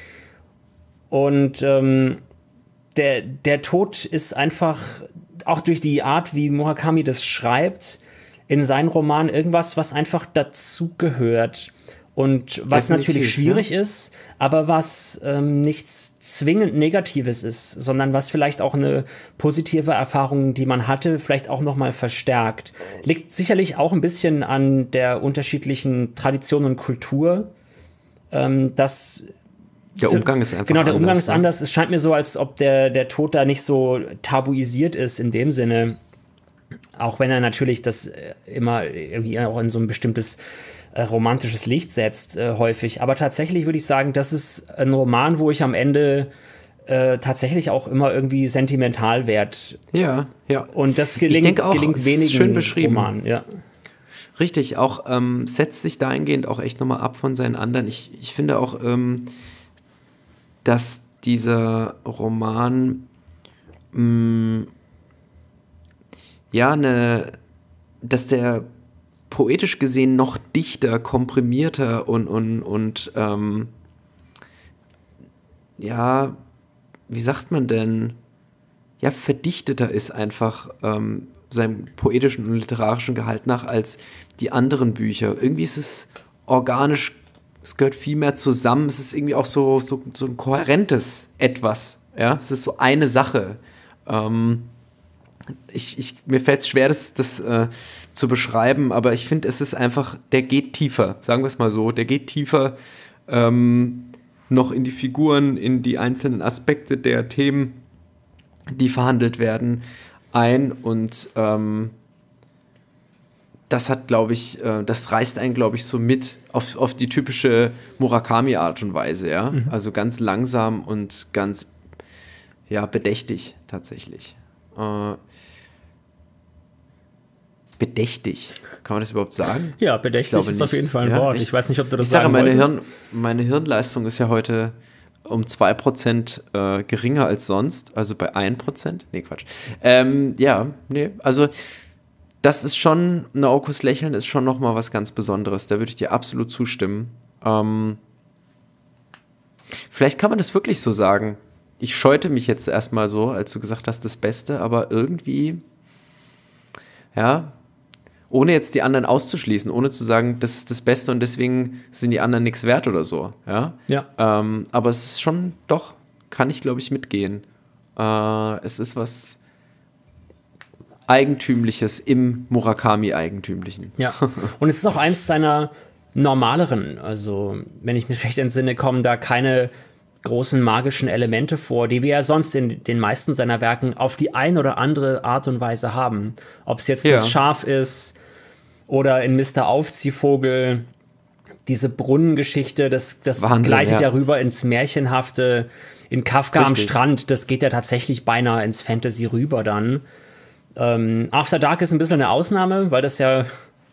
Und ähm, der, der Tod ist einfach, auch durch die Art, wie Murakami das schreibt, in seinen Romanen irgendwas, was einfach dazugehört. Und was Definitiv, natürlich schwierig ja. ist, aber was ähm, nichts zwingend Negatives ist, sondern was vielleicht auch eine positive Erfahrung, die man hatte, vielleicht auch noch mal verstärkt. Liegt sicherlich auch ein bisschen an der unterschiedlichen Tradition und Kultur. Ähm, dass der Umgang ist einfach Genau, der Umgang anders, ist anders. Es scheint mir so, als ob der, der Tod da nicht so tabuisiert ist in dem Sinne. Auch wenn er natürlich das immer irgendwie auch in so ein bestimmtes äh, romantisches Licht setzt, äh, häufig. Aber tatsächlich würde ich sagen, das ist ein Roman, wo ich am Ende äh, tatsächlich auch immer irgendwie sentimental werde. Ja, ja. Und das gelingt, ich denke auch, gelingt wenigen schön beschrieben. Romanen. Ja. Richtig, auch ähm, setzt sich dahingehend auch echt nochmal ab von seinen anderen. Ich, ich finde auch, ähm, dass dieser Roman mh, ja, eine, dass der poetisch gesehen noch dichter, komprimierter und, und, und ähm, ja, wie sagt man denn, ja, verdichteter ist einfach ähm, seinem poetischen und literarischen Gehalt nach als die anderen Bücher. Irgendwie ist es organisch, es gehört viel mehr zusammen, es ist irgendwie auch so, so, so ein kohärentes Etwas, ja, es ist so eine Sache. Ähm, Ich, ich, mir fällt es schwer, das, das äh, zu beschreiben, aber ich finde, es ist einfach, der geht tiefer, sagen wir es mal so, der geht tiefer ähm, noch in die Figuren, in die einzelnen Aspekte der Themen, die verhandelt werden, ein und ähm, das hat, glaube ich, äh, das reißt einen, glaube ich, so mit auf, auf die typische Murakami-Art und Weise, ja, mhm. Also ganz langsam und ganz, ja, bedächtig tatsächlich. Äh, bedächtig. Kann man das überhaupt sagen? Ja, bedächtig ist nicht. auf jeden Fall ein ja, Wort. Ich, ich weiß nicht, ob du das ich sage, sagen meine, wolltest. Hirn, meine Hirnleistung ist ja heute um zwei Prozent äh, geringer als sonst, also bei ein Prozent. Nee, Quatsch. Ähm, ja, nee, also das ist schon, Naokos Lächeln ist schon nochmal was ganz Besonderes. Da würde ich dir absolut zustimmen. Ähm, vielleicht kann man das wirklich so sagen. Ich scheute mich jetzt erstmal so, als du gesagt hast, das Beste, aber irgendwie, ja, ohne jetzt die anderen auszuschließen, ohne zu sagen, das ist das Beste und deswegen sind die anderen nichts wert oder so, ja. Ja. Ähm, aber es ist schon, doch, kann ich, glaube ich, mitgehen. Äh, es ist was Eigentümliches im Murakami-Eigentümlichen. Ja, und es ist auch eins seiner normaleren, also wenn ich mich recht entsinne, kommen da keine großen magischen Elemente vor, die wir ja sonst in den meisten seiner Werken auf die ein oder andere Art und Weise haben. Ob es jetzt ja. das Schaf ist oder in Mister Aufziehvogel, diese Brunnengeschichte, das, das Wahnsinn, gleitet ja. ja rüber ins Märchenhafte. In Kafka Richtig. am Strand, das geht ja tatsächlich beinahe ins Fantasy rüber dann. Ähm, After Dark ist ein bisschen eine Ausnahme, weil das ja,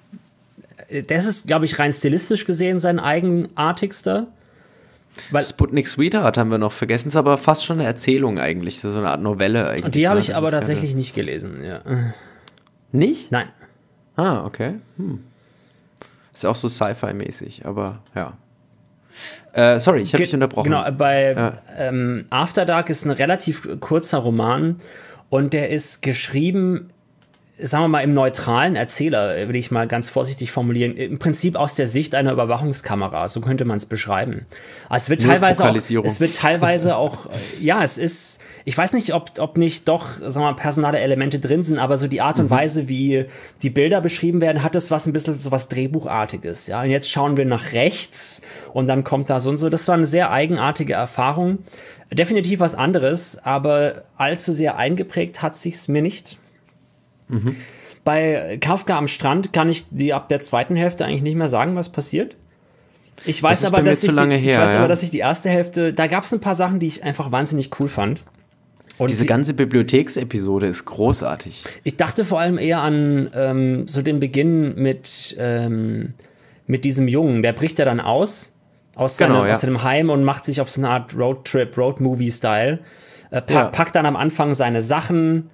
das ist, glaube ich, rein stilistisch gesehen sein eigenartigster. Weil Sputnik Sweetheart haben wir noch vergessen, ist aber fast schon eine Erzählung eigentlich, so eine Art Novelle eigentlich. Die habe ne? ich aber tatsächlich keine... nicht gelesen, ja. Nicht? Nein. Ah, okay. Hm. Ist ja auch so Sci-Fi-mäßig, aber ja. Äh, sorry, ich habe dich unterbrochen. Genau, bei ja. ähm, After Dark ist ein relativ kurzer Roman und der ist geschrieben, sagen wir mal, im neutralen Erzähler, will ich mal ganz vorsichtig formulieren, im Prinzip aus der Sicht einer Überwachungskamera, so könnte man es beschreiben. Also es wird Nur teilweise auch, Fokalisierung. es wird teilweise auch, ja, es ist, ich weiß nicht, ob, ob nicht doch, sagen wir mal, personale Elemente drin sind, aber so die Art und mhm. Weise, wie die Bilder beschrieben werden, hat das was ein bisschen so was Drehbuchartiges, ja. Und jetzt schauen wir nach rechts und dann kommt da so und so. Das war eine sehr eigenartige Erfahrung. Definitiv was anderes, aber allzu sehr eingeprägt hat sich's mir nicht. Mhm. Bei Kafka am Strand kann ich dir ab der zweiten Hälfte eigentlich nicht mehr sagen, was passiert. Ich weiß, das aber, dass ich, die, her, ich weiß ja. aber, dass ich die erste Hälfte, da gab es ein paar Sachen, die ich einfach wahnsinnig cool fand. Und Diese die, ganze Bibliotheksepisode ist großartig. Ich dachte vor allem eher an ähm, so den Beginn mit, ähm, mit diesem Jungen. Der bricht ja dann aus, aus, seiner, genau, ja. aus seinem Heim und macht sich auf so eine Art Roadtrip, Road-Movie-Style. Äh, pack, ja. Packt dann am Anfang seine Sachen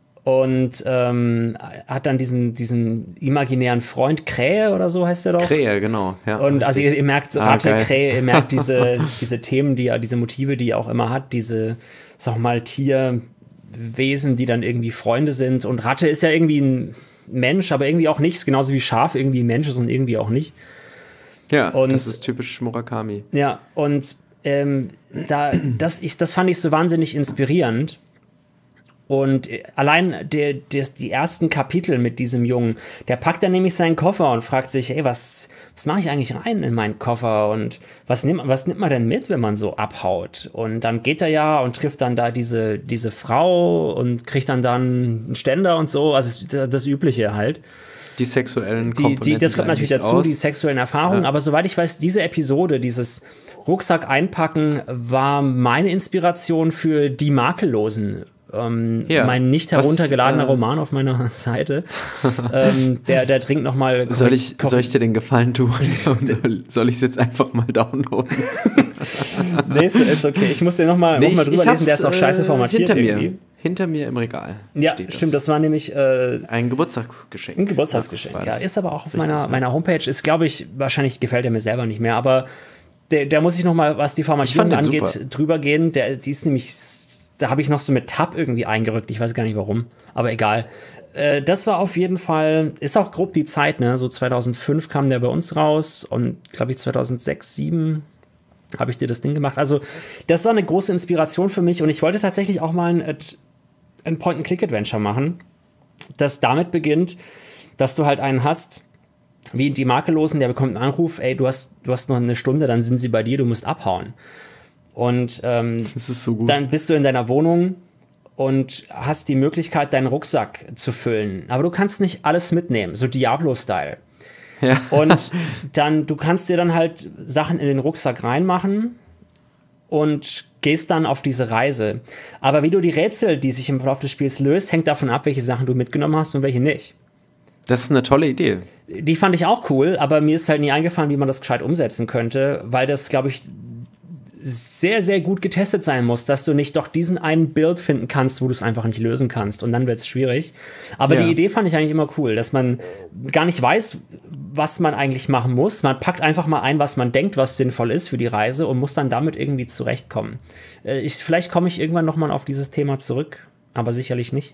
und ähm, hat dann diesen, diesen imaginären Freund, Krähe oder so heißt der doch. Krähe, genau. Ja, und also ihr, ihr merkt, ah, Ratte, geil. Krähe, ihr merkt diese, diese Themen, die er, diese Motive, die er auch immer hat, diese, sag mal, Tierwesen, die dann irgendwie Freunde sind. Und Ratte ist ja irgendwie ein Mensch, aber irgendwie auch nicht, genauso wie Schaf irgendwie ein Mensch ist und irgendwie auch nicht. Ja, und, das ist typisch Murakami. Ja, und ähm, da, das, ich, das fand ich so wahnsinnig inspirierend. Und allein der, der, die ersten Kapitel mit diesem Jungen, der packt dann nämlich seinen Koffer und fragt sich, ey, was, was mache ich eigentlich rein in meinen Koffer und was nimmt, was nimmt man denn mit, wenn man so abhaut? Und dann geht er ja und trifft dann da diese, diese Frau und kriegt dann dann einen Ständer und so, also das, das Übliche halt. Die sexuellen die, Komponenten. Die, das kommt natürlich dazu, aus. die sexuellen Erfahrungen, ja. Aber soweit ich weiß, diese Episode, dieses Rucksack einpacken, war meine Inspiration für Die Makellosen. Ähm, ja. Mein nicht heruntergeladener Was, äh, Roman auf meiner Seite. ähm, der, der trinkt nochmal. Soll ich, soll ich dir den Gefallen tun? soll, soll ich es jetzt einfach mal downloaden? Nee, ist okay. Ich muss den nochmal nee, noch drüber lesen, der ist auch scheiße formatiert. Hinter irgendwie. mir. Hinter mir im Regal. Ja, stimmt, das. das war nämlich äh, ein Geburtstagsgeschenk. Ein Geburtstagsgeschenk, ja. Ist aber auch auf meiner, meiner Homepage. Ist, glaube ich, wahrscheinlich gefällt er mir selber nicht mehr, aber der, der muss ich nochmal, was die Formatierung angeht, super. drüber gehen. Der, die ist nämlich. Da habe ich noch so mit Tab irgendwie eingerückt. Ich weiß gar nicht warum. Aber egal. Äh, das war auf jeden Fall, ist auch grob die Zeit, ne? So zweitausendfünf kam der bei uns raus und glaube ich zweitausendsechs, zweitausendsieben habe ich dir das Ding gemacht. Also das war eine große Inspiration für mich und ich wollte tatsächlich auch mal ein, ein Point-and-Click-Adventure machen, das damit beginnt, dass du halt einen hast, wie die Makellosen, der bekommt einen Anruf, ey, du hast, du hast noch eine Stunde, dann sind sie bei dir, du musst abhauen. Und ähm, das ist so gut. Dann bist du in deiner Wohnung und hast die Möglichkeit, deinen Rucksack zu füllen. Aber du kannst nicht alles mitnehmen, so Diablo-Style. Ja. Und dann, du kannst dir dann halt Sachen in den Rucksack reinmachen und gehst dann auf diese Reise. Aber wie du die Rätsel, die sich im Verlauf des Spiels löst, hängt davon ab, welche Sachen du mitgenommen hast und welche nicht. Das ist eine tolle Idee. Die fand ich auch cool, aber mir ist halt nie eingefallen, wie man das gescheit umsetzen könnte, weil das, glaube ich, sehr, sehr gut getestet sein muss, dass du nicht doch diesen einen Bild finden kannst, wo du es einfach nicht lösen kannst. Und dann wird es schwierig. Aber ja. Die Idee fand ich eigentlich immer cool, dass man gar nicht weiß, was man eigentlich machen muss. Man packt einfach mal ein, was man denkt, was sinnvoll ist für die Reise und muss dann damit irgendwie zurechtkommen. Ich, vielleicht komme ich irgendwann nochmal auf dieses Thema zurück, aber sicherlich nicht.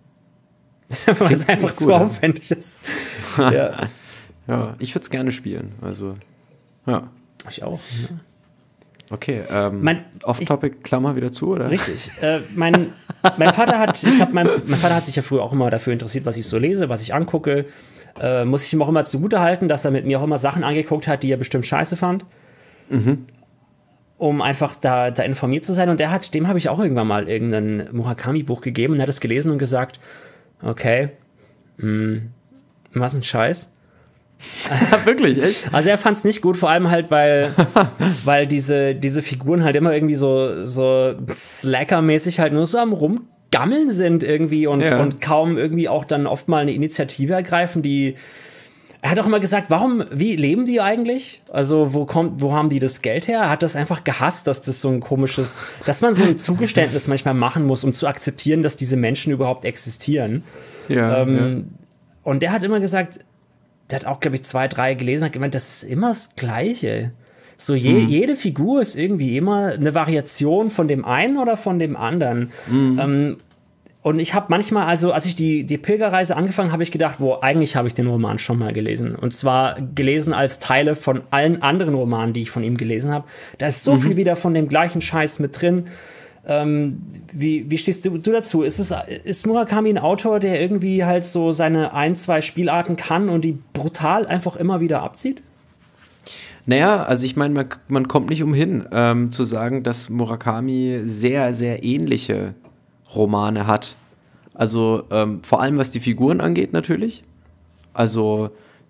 Weil es einfach zu aufwendig ist. Ja, ja, ich würde es gerne spielen. Also, ja. Ich auch. Ja. Okay, ähm, Off-Topic, Klammer wieder zu, oder? Richtig. Äh, mein, mein Vater hat, ich hab mein, mein Vater hat sich ja früher auch immer dafür interessiert, was ich so lese, was ich angucke. Äh, muss ich ihm auch immer zugute halten, dass er mit mir auch immer Sachen angeguckt hat, die er bestimmt scheiße fand. Mhm. Um einfach da, da informiert zu sein. Und der hat, dem habe ich auch irgendwann mal irgendein Murakami-Buch gegeben und er hat es gelesen und gesagt, okay, mh, was ein Scheiß. Wirklich, echt? Also er fand es nicht gut, vor allem halt, weil, weil diese, diese Figuren halt immer irgendwie so, so Slacker-mäßig halt nur so am Rumgammeln sind irgendwie und, ja. und kaum irgendwie auch dann oft mal eine Initiative ergreifen, die er hat auch immer gesagt, warum, wie leben die eigentlich? Also wo kommt, wo haben die das Geld her? Er hat das einfach gehasst, dass das so ein komisches, dass man so ein Zugeständnis manchmal machen muss, um zu akzeptieren, dass diese Menschen überhaupt existieren. Ja, ähm, ja. Und der hat immer gesagt, der hat auch, glaube ich, zwei, drei gelesen, hat gemeint, das ist immer das Gleiche. So je, mhm. jede Figur ist irgendwie immer eine Variation von dem einen oder von dem anderen. Mhm. Ähm, und ich habe manchmal, also als ich die, die Pilgerreise angefangen habe, habe ich gedacht, wo eigentlich habe ich den Roman schon mal gelesen. Und zwar gelesen als Teile von allen anderen Romanen, die ich von ihm gelesen habe. Da ist so mhm. viel wieder von dem gleichen Scheiß mit drin. Ähm, wie, wie stehst du, du dazu? Ist, es, ist Murakami ein Autor, der irgendwie halt so seine ein, zwei Spielarten kann und die brutal einfach immer wieder abzieht? Naja, also ich meine, man, man kommt nicht umhin ähm, zu sagen, dass Murakami sehr, sehr ähnliche Romane hat. Also ähm, vor allem, was die Figuren angeht natürlich. Also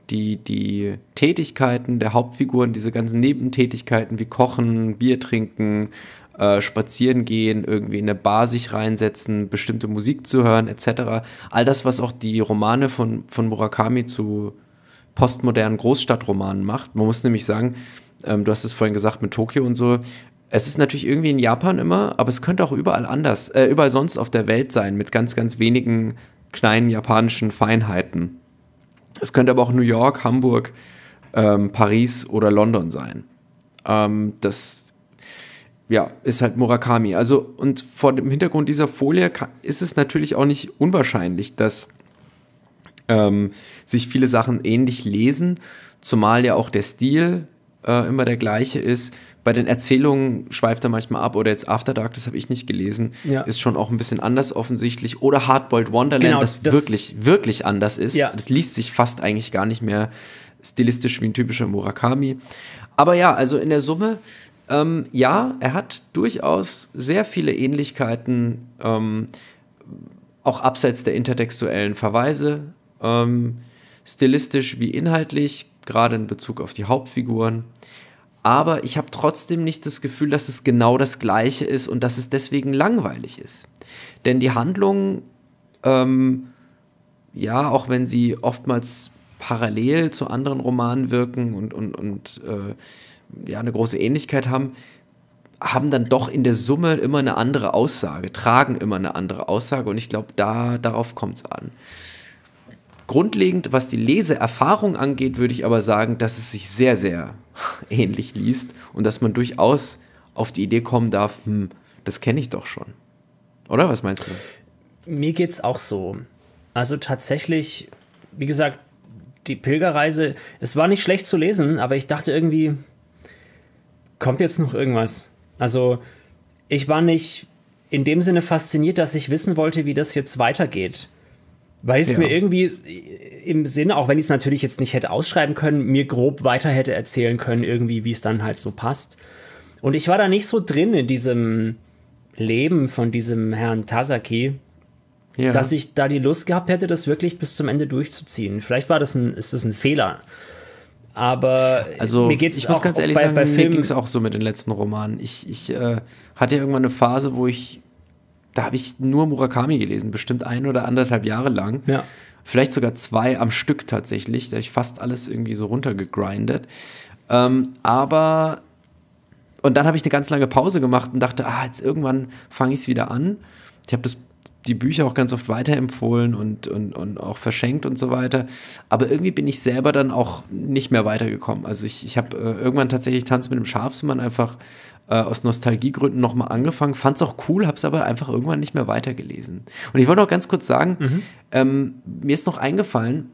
die, die Tätigkeiten der Hauptfiguren, diese ganzen Nebentätigkeiten wie Kochen, Bier trinken, äh, spazieren gehen, irgendwie in eine Bar sich reinsetzen, bestimmte Musik zu hören, et cetera. All das, was auch die Romane von, von Murakami zu postmodernen Großstadtromanen macht. Man muss nämlich sagen, ähm, du hast es vorhin gesagt mit Tokio und so, es ist natürlich irgendwie in Japan immer, aber es könnte auch überall anders, äh, überall sonst auf der Welt sein, mit ganz, ganz wenigen kleinen japanischen Feinheiten. Es könnte aber auch New York, Hamburg, ähm, Paris oder London sein. Ähm, das ja, ist halt Murakami. Also, und vor dem Hintergrund dieser Folie kann, ist es natürlich auch nicht unwahrscheinlich, dass ähm, sich viele Sachen ähnlich lesen, zumal ja auch der Stil äh, immer der gleiche ist. Bei den Erzählungen schweift er manchmal ab, oder jetzt After Dark, das habe ich nicht gelesen, ja. Ist schon auch ein bisschen anders offensichtlich. Oder Hardboiled Wonderland, genau, das, das wirklich, wirklich anders ist. Ja. Das liest sich fast eigentlich gar nicht mehr stilistisch wie ein typischer Murakami. Aber ja, also in der Summe, ähm, ja, er hat durchaus sehr viele Ähnlichkeiten, ähm, auch abseits der intertextuellen Verweise, ähm, stilistisch wie inhaltlich, gerade in Bezug auf die Hauptfiguren. Aber ich habe trotzdem nicht das Gefühl, dass es genau das Gleiche ist und dass es deswegen langweilig ist. Denn die Handlung, ähm, ja, auch wenn sie oftmals parallel zu anderen Romanen wirken und, und, und äh, ja, eine große Ähnlichkeit haben, haben dann doch in der Summe immer eine andere Aussage, tragen immer eine andere Aussage, und ich glaube, da, darauf kommt es an. Grundlegend, was die Leseerfahrung angeht, würde ich aber sagen, dass es sich sehr, sehr ähnlich liest und dass man durchaus auf die Idee kommen darf, hm, das kenne ich doch schon. Oder? Was meinst du? Mir geht's auch so. Also tatsächlich, wie gesagt, die Pilgerreise, es war nicht schlecht zu lesen, aber ich dachte irgendwie, kommt jetzt noch irgendwas? Also ich war nicht in dem Sinne fasziniert, dass ich wissen wollte, wie das jetzt weitergeht. Weil es ja. mir irgendwie im Sinne, auch wenn ich es natürlich jetzt nicht hätte ausschreiben können, mir grob weiter hätte erzählen können, irgendwie, wie es dann halt so passt. Und ich war da nicht so drin in diesem Leben von diesem Herrn Tasaki, ja. dass ich da die Lust gehabt hätte, das wirklich bis zum Ende durchzuziehen. Vielleicht war das ein, ist das ein Fehler. Aber also, mir geht's ich muss auch ganz ehrlich bei, sagen, bei mir ging es auch so mit den letzten Romanen. Ich, ich äh, hatte irgendwann eine Phase, wo ich Da habe ich nur Murakami gelesen, bestimmt ein oder anderthalb Jahre lang. Ja. Vielleicht sogar zwei am Stück tatsächlich. Da habe ich fast alles irgendwie so runtergegrindet. Ähm, aber, und dann habe ich eine ganz lange Pause gemacht und dachte, ah, jetzt irgendwann fange ich es wieder an. Ich habe das die Bücher auch ganz oft weiterempfohlen und, und, und auch verschenkt und so weiter. Aber irgendwie bin ich selber dann auch nicht mehr weitergekommen. Also ich, ich habe äh, irgendwann tatsächlich Tanz mit dem Schafsmann einfach äh, aus Nostalgiegründen nochmal angefangen. Fand es auch cool, habe es aber einfach irgendwann nicht mehr weitergelesen. Und ich wollte noch ganz kurz sagen, mhm. ähm, mir ist noch eingefallen,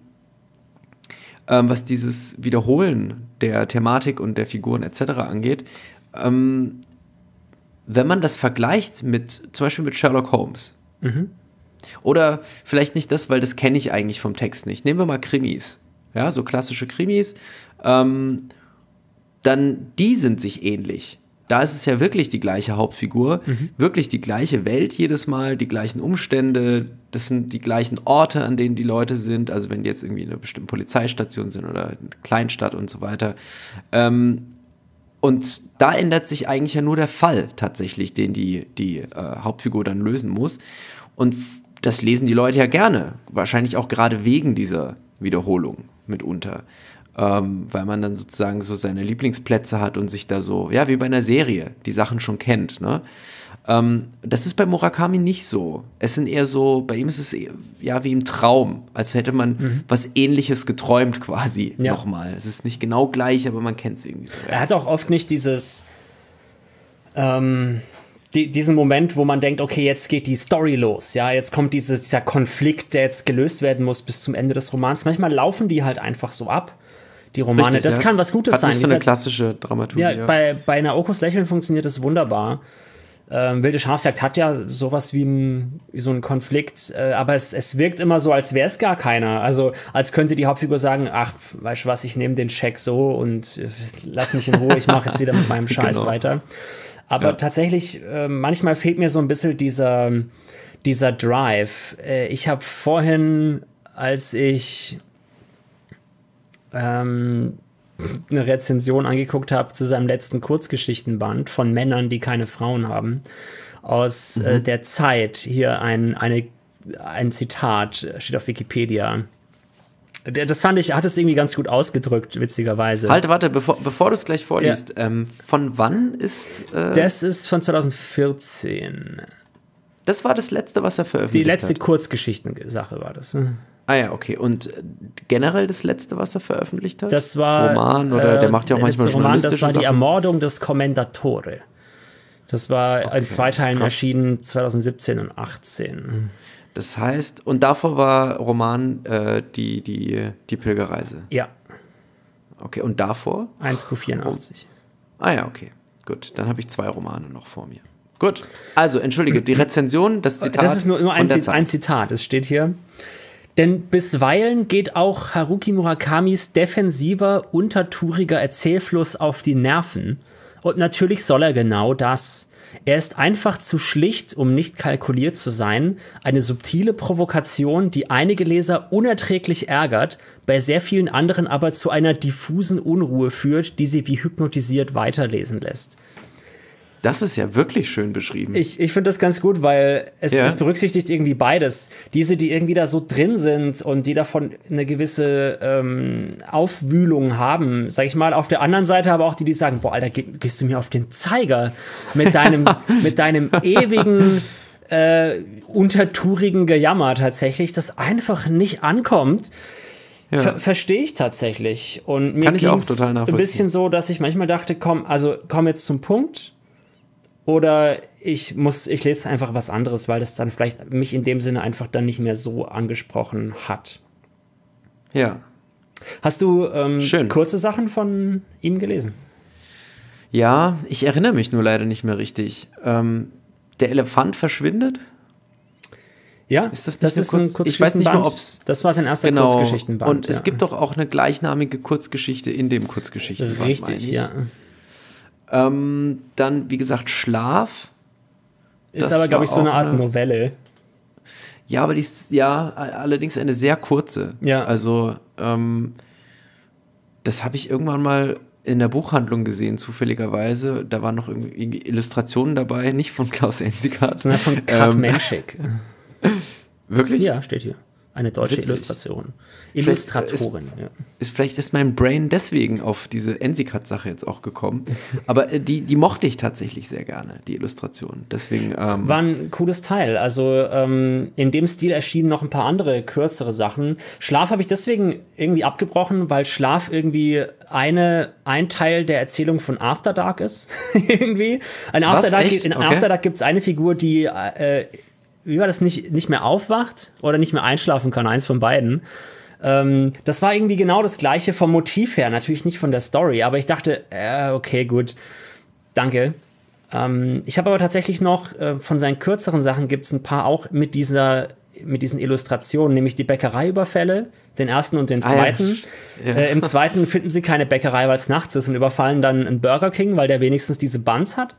ähm, was dieses Wiederholen der Thematik und der Figuren et cetera angeht, ähm, wenn man das vergleicht mit, zum Beispiel mit Sherlock Holmes, mhm. oder vielleicht nicht das, weil das kenne ich eigentlich vom Text nicht. Nehmen wir mal Krimis, ja, so klassische Krimis, ähm, dann die sind sich ähnlich. Da ist es ja wirklich die gleiche Hauptfigur, mhm. wirklich die gleiche Welt jedes Mal, die gleichen Umstände, das sind die gleichen Orte, an denen die Leute sind, also wenn die jetzt irgendwie in einer bestimmten Polizeistation sind oder in einer Kleinstadt und so weiter. Ähm, und da ändert sich eigentlich ja nur der Fall tatsächlich, den die, die äh, Hauptfigur dann lösen muss. Und f- das lesen die Leute ja gerne, wahrscheinlich auch gerade wegen dieser Wiederholung mitunter. Ähm, weil man dann sozusagen so seine Lieblingsplätze hat und sich da so, ja, wie bei einer Serie, die Sachen schon kennt, ne? Ähm, das ist bei Murakami nicht so. Es sind eher so, bei ihm ist es eher, ja wie im Traum, als hätte man mhm. was Ähnliches geträumt quasi ja. nochmal. Es ist nicht genau gleich, aber man kennt es irgendwie so. Ja. Er hat auch oft nicht dieses ähm, die, diesen Moment, wo man denkt, okay, jetzt geht die Story los, ja, jetzt kommt dieses, dieser Konflikt, der jetzt gelöst werden muss bis zum Ende des Romans. Manchmal laufen die halt einfach so ab, die Romane. Richtig, das ja, kann was Gutes hat sein. Nicht so eine Dieser, klassische Dramaturgie. Ja, ja. Bei, bei Naokos Lächeln funktioniert das wunderbar. Ähm, Wilde Schafsjagd hat ja sowas wie, ein, wie so einen Konflikt, äh, aber es, es wirkt immer so, als wäre es gar keiner. Also als könnte die Hauptfigur sagen, ach, weißt du was, ich nehme den Scheck so und äh, lass mich in Ruhe, ich mache jetzt wieder mit meinem Scheiß genau. weiter. Aber ja. tatsächlich, äh, manchmal fehlt mir so ein bisschen dieser, dieser Drive. Äh, ich habe vorhin, als ich ähm, eine Rezension angeguckt habe zu seinem letzten Kurzgeschichtenband von Männern, die keine Frauen haben, aus mhm. äh, der Zeit. Hier ein, eine, ein Zitat, steht auf Wikipedia. Das fand ich, hat es irgendwie ganz gut ausgedrückt, witzigerweise. Halt, warte, bevor, bevor du es gleich vorliest, ja. ähm, von wann ist... Äh das ist von zwanzig vierzehn. Das war das letzte, was er veröffentlicht hat? Die letzte hat. Kurzgeschichten-Sache war das. Ne? Ah ja, okay. Und generell das letzte, was er veröffentlicht hat? Das war... Roman oder äh, der macht ja auch manchmal Roman, journalistische Das war Sachen. Die Ermordung des Commendatore. Das war okay, in zwei Teilen krass. erschienen, zwanzig siebzehn und achtzehn. Das heißt, und davor war Roman äh, die, die, die Pilgerreise? Ja. Okay, und davor? eins Q vierundachtzig. Oh. Ah ja, okay. Gut, dann habe ich zwei Romane noch vor mir. Gut, also entschuldige, die Rezension, das Zitat. Das ist nur, nur ein, Zit- ein Zitat, es steht hier. Denn bisweilen geht auch Haruki Murakamis defensiver, untertouriger Erzählfluss auf die Nerven. Und natürlich soll er genau das. Er ist einfach zu schlicht, um nicht kalkuliert zu sein, eine subtile Provokation, die einige Leser unerträglich ärgert, bei sehr vielen anderen aber zu einer diffusen Unruhe führt, die sie wie hypnotisiert weiterlesen lässt. Das ist ja wirklich schön beschrieben. Ich, ich finde das ganz gut, weil es, ja. es berücksichtigt irgendwie beides. Diese, die irgendwie da so drin sind und die davon eine gewisse ähm, Aufwühlung haben, sag ich mal. Auf der anderen Seite aber auch die, die sagen, boah, Alter, geh, gehst du mir auf den Zeiger mit deinem, mit deinem ewigen, äh, untertourigen Gejammer tatsächlich, das einfach nicht ankommt. Ja. Ver- Verstehe ich tatsächlich. Und mir Kann ich auch total ein nachvollziehen. bisschen so, dass ich manchmal dachte, komm, also komm jetzt zum Punkt. Oder ich muss, ich lese einfach was anderes, weil das dann vielleicht mich in dem Sinne einfach dann nicht mehr so angesprochen hat. Ja. Hast du ähm, kurze Sachen von ihm gelesen? Ja, ich erinnere mich nur leider nicht mehr richtig. Ähm, der Elefant verschwindet? Ja, ist das, das ist kurz? ein Kurzgeschichtenband. Ich weiß nicht mehr, ob's das war sein erster genau. Kurzgeschichtenband. Und ja. es gibt doch auch eine gleichnamige Kurzgeschichte in dem Kurzgeschichtenband. Richtig, ja. Ähm, dann, wie gesagt, Schlaf. Ist aber, glaube ich, so eine Art eine, Novelle. Ja, aber die ist, ja, allerdings eine sehr kurze. Ja. Also, ähm, das habe ich irgendwann mal in der Buchhandlung gesehen, zufälligerweise. Da waren noch irgendwie Illustrationen dabei, nicht von Klaus Ensikart. Sondern von Kat ähm, Menschik. Wirklich? Ja, steht hier. Eine deutsche Witzig. Illustration. Illustratorin, ist, ja. Ist, vielleicht ist mein Brain deswegen auf diese Ensikat-Sache jetzt auch gekommen. Aber äh, die, die mochte ich tatsächlich sehr gerne, die Illustration. Deswegen, ähm war ein cooles Teil. Also ähm, in dem Stil erschienen noch ein paar andere kürzere Sachen. Schlaf habe ich deswegen irgendwie abgebrochen, weil Schlaf irgendwie eine, ein Teil der Erzählung von After Dark ist. irgendwie. Ein After Dark, in okay. After Dark gibt es eine Figur, die äh, wie war das, nicht, nicht mehr aufwacht oder nicht mehr einschlafen kann, eins von beiden. Ähm, das war irgendwie genau das Gleiche vom Motiv her, natürlich nicht von der Story, aber ich dachte, äh, okay, gut, danke. Ähm, ich habe aber tatsächlich noch, äh, von seinen kürzeren Sachen gibt es ein paar auch mit dieser, mit diesen Illustrationen, nämlich die Bäckereiüberfälle, den ersten und den zweiten. Ah, ja. Ja. Äh, Im zweiten finden sie keine Bäckerei, weil es nachts ist und überfallen dann einen Burger King, weil der wenigstens diese Buns hat.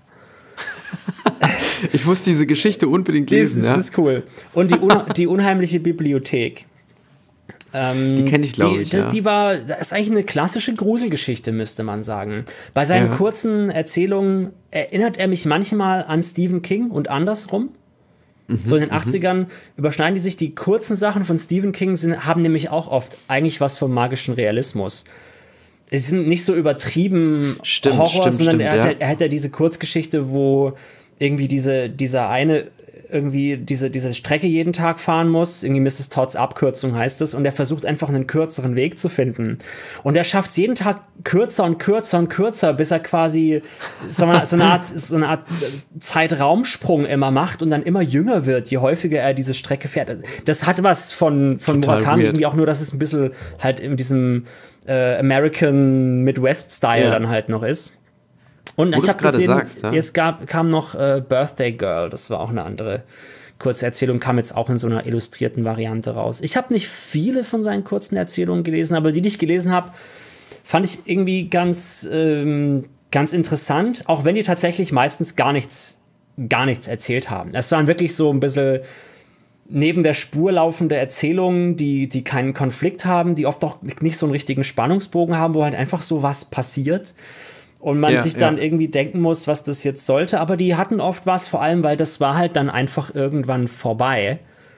Ich muss diese Geschichte unbedingt lesen. Das, ja? das ist cool. Und die, un- die unheimliche Bibliothek. Ähm, die kenne ich, glaube ich. Die, ja. die war, das ist eigentlich eine klassische Gruselgeschichte, müsste man sagen. Bei seinen ja. kurzen Erzählungen erinnert er mich manchmal an Stephen King und andersrum. Mhm, so in den achtzigern mhm. überschneiden die sich. Die kurzen Sachen von Stephen King sind, haben nämlich auch oft eigentlich was vom magischen Realismus. Es sind nicht so übertrieben stimmt, Horror, stimmt, sondern stimmt, er, ja. hat, er hat ja diese Kurzgeschichte, wo irgendwie diese, dieser eine irgendwie diese, diese Strecke jeden Tag fahren muss. Irgendwie Misses Todds Abkürzung heißt es. Und er versucht einfach einen kürzeren Weg zu finden. Und er schafft es jeden Tag kürzer und kürzer und kürzer, bis er quasi so eine, so eine Art, so eine Art Zeitraumsprung immer macht und dann immer jünger wird, je häufiger er diese Strecke fährt. Das hat was von, von Murakami irgendwie auch, nur dass es ein bisschen halt in diesem äh, American Midwest-Style ja. dann halt noch ist. Und Wo ich habe gesehen, sagst, ja? es gab, kam noch äh, Birthday Girl, das war auch eine andere kurze Erzählung, kam jetzt auch in so einer illustrierten Variante raus. Ich habe nicht viele von seinen kurzen Erzählungen gelesen, aber die, die ich gelesen habe, fand ich irgendwie ganz, ähm, ganz interessant, auch wenn die tatsächlich meistens gar nichts, gar nichts erzählt haben. Es waren wirklich so ein bisschen neben der Spur laufende Erzählungen, die, die keinen Konflikt haben, die oft auch nicht so einen richtigen Spannungsbogen haben, wo halt einfach so was passiert und man ja, sich dann ja. irgendwie denken muss, was das jetzt sollte. Aber die hatten oft was, vor allem, weil das war halt dann einfach irgendwann vorbei.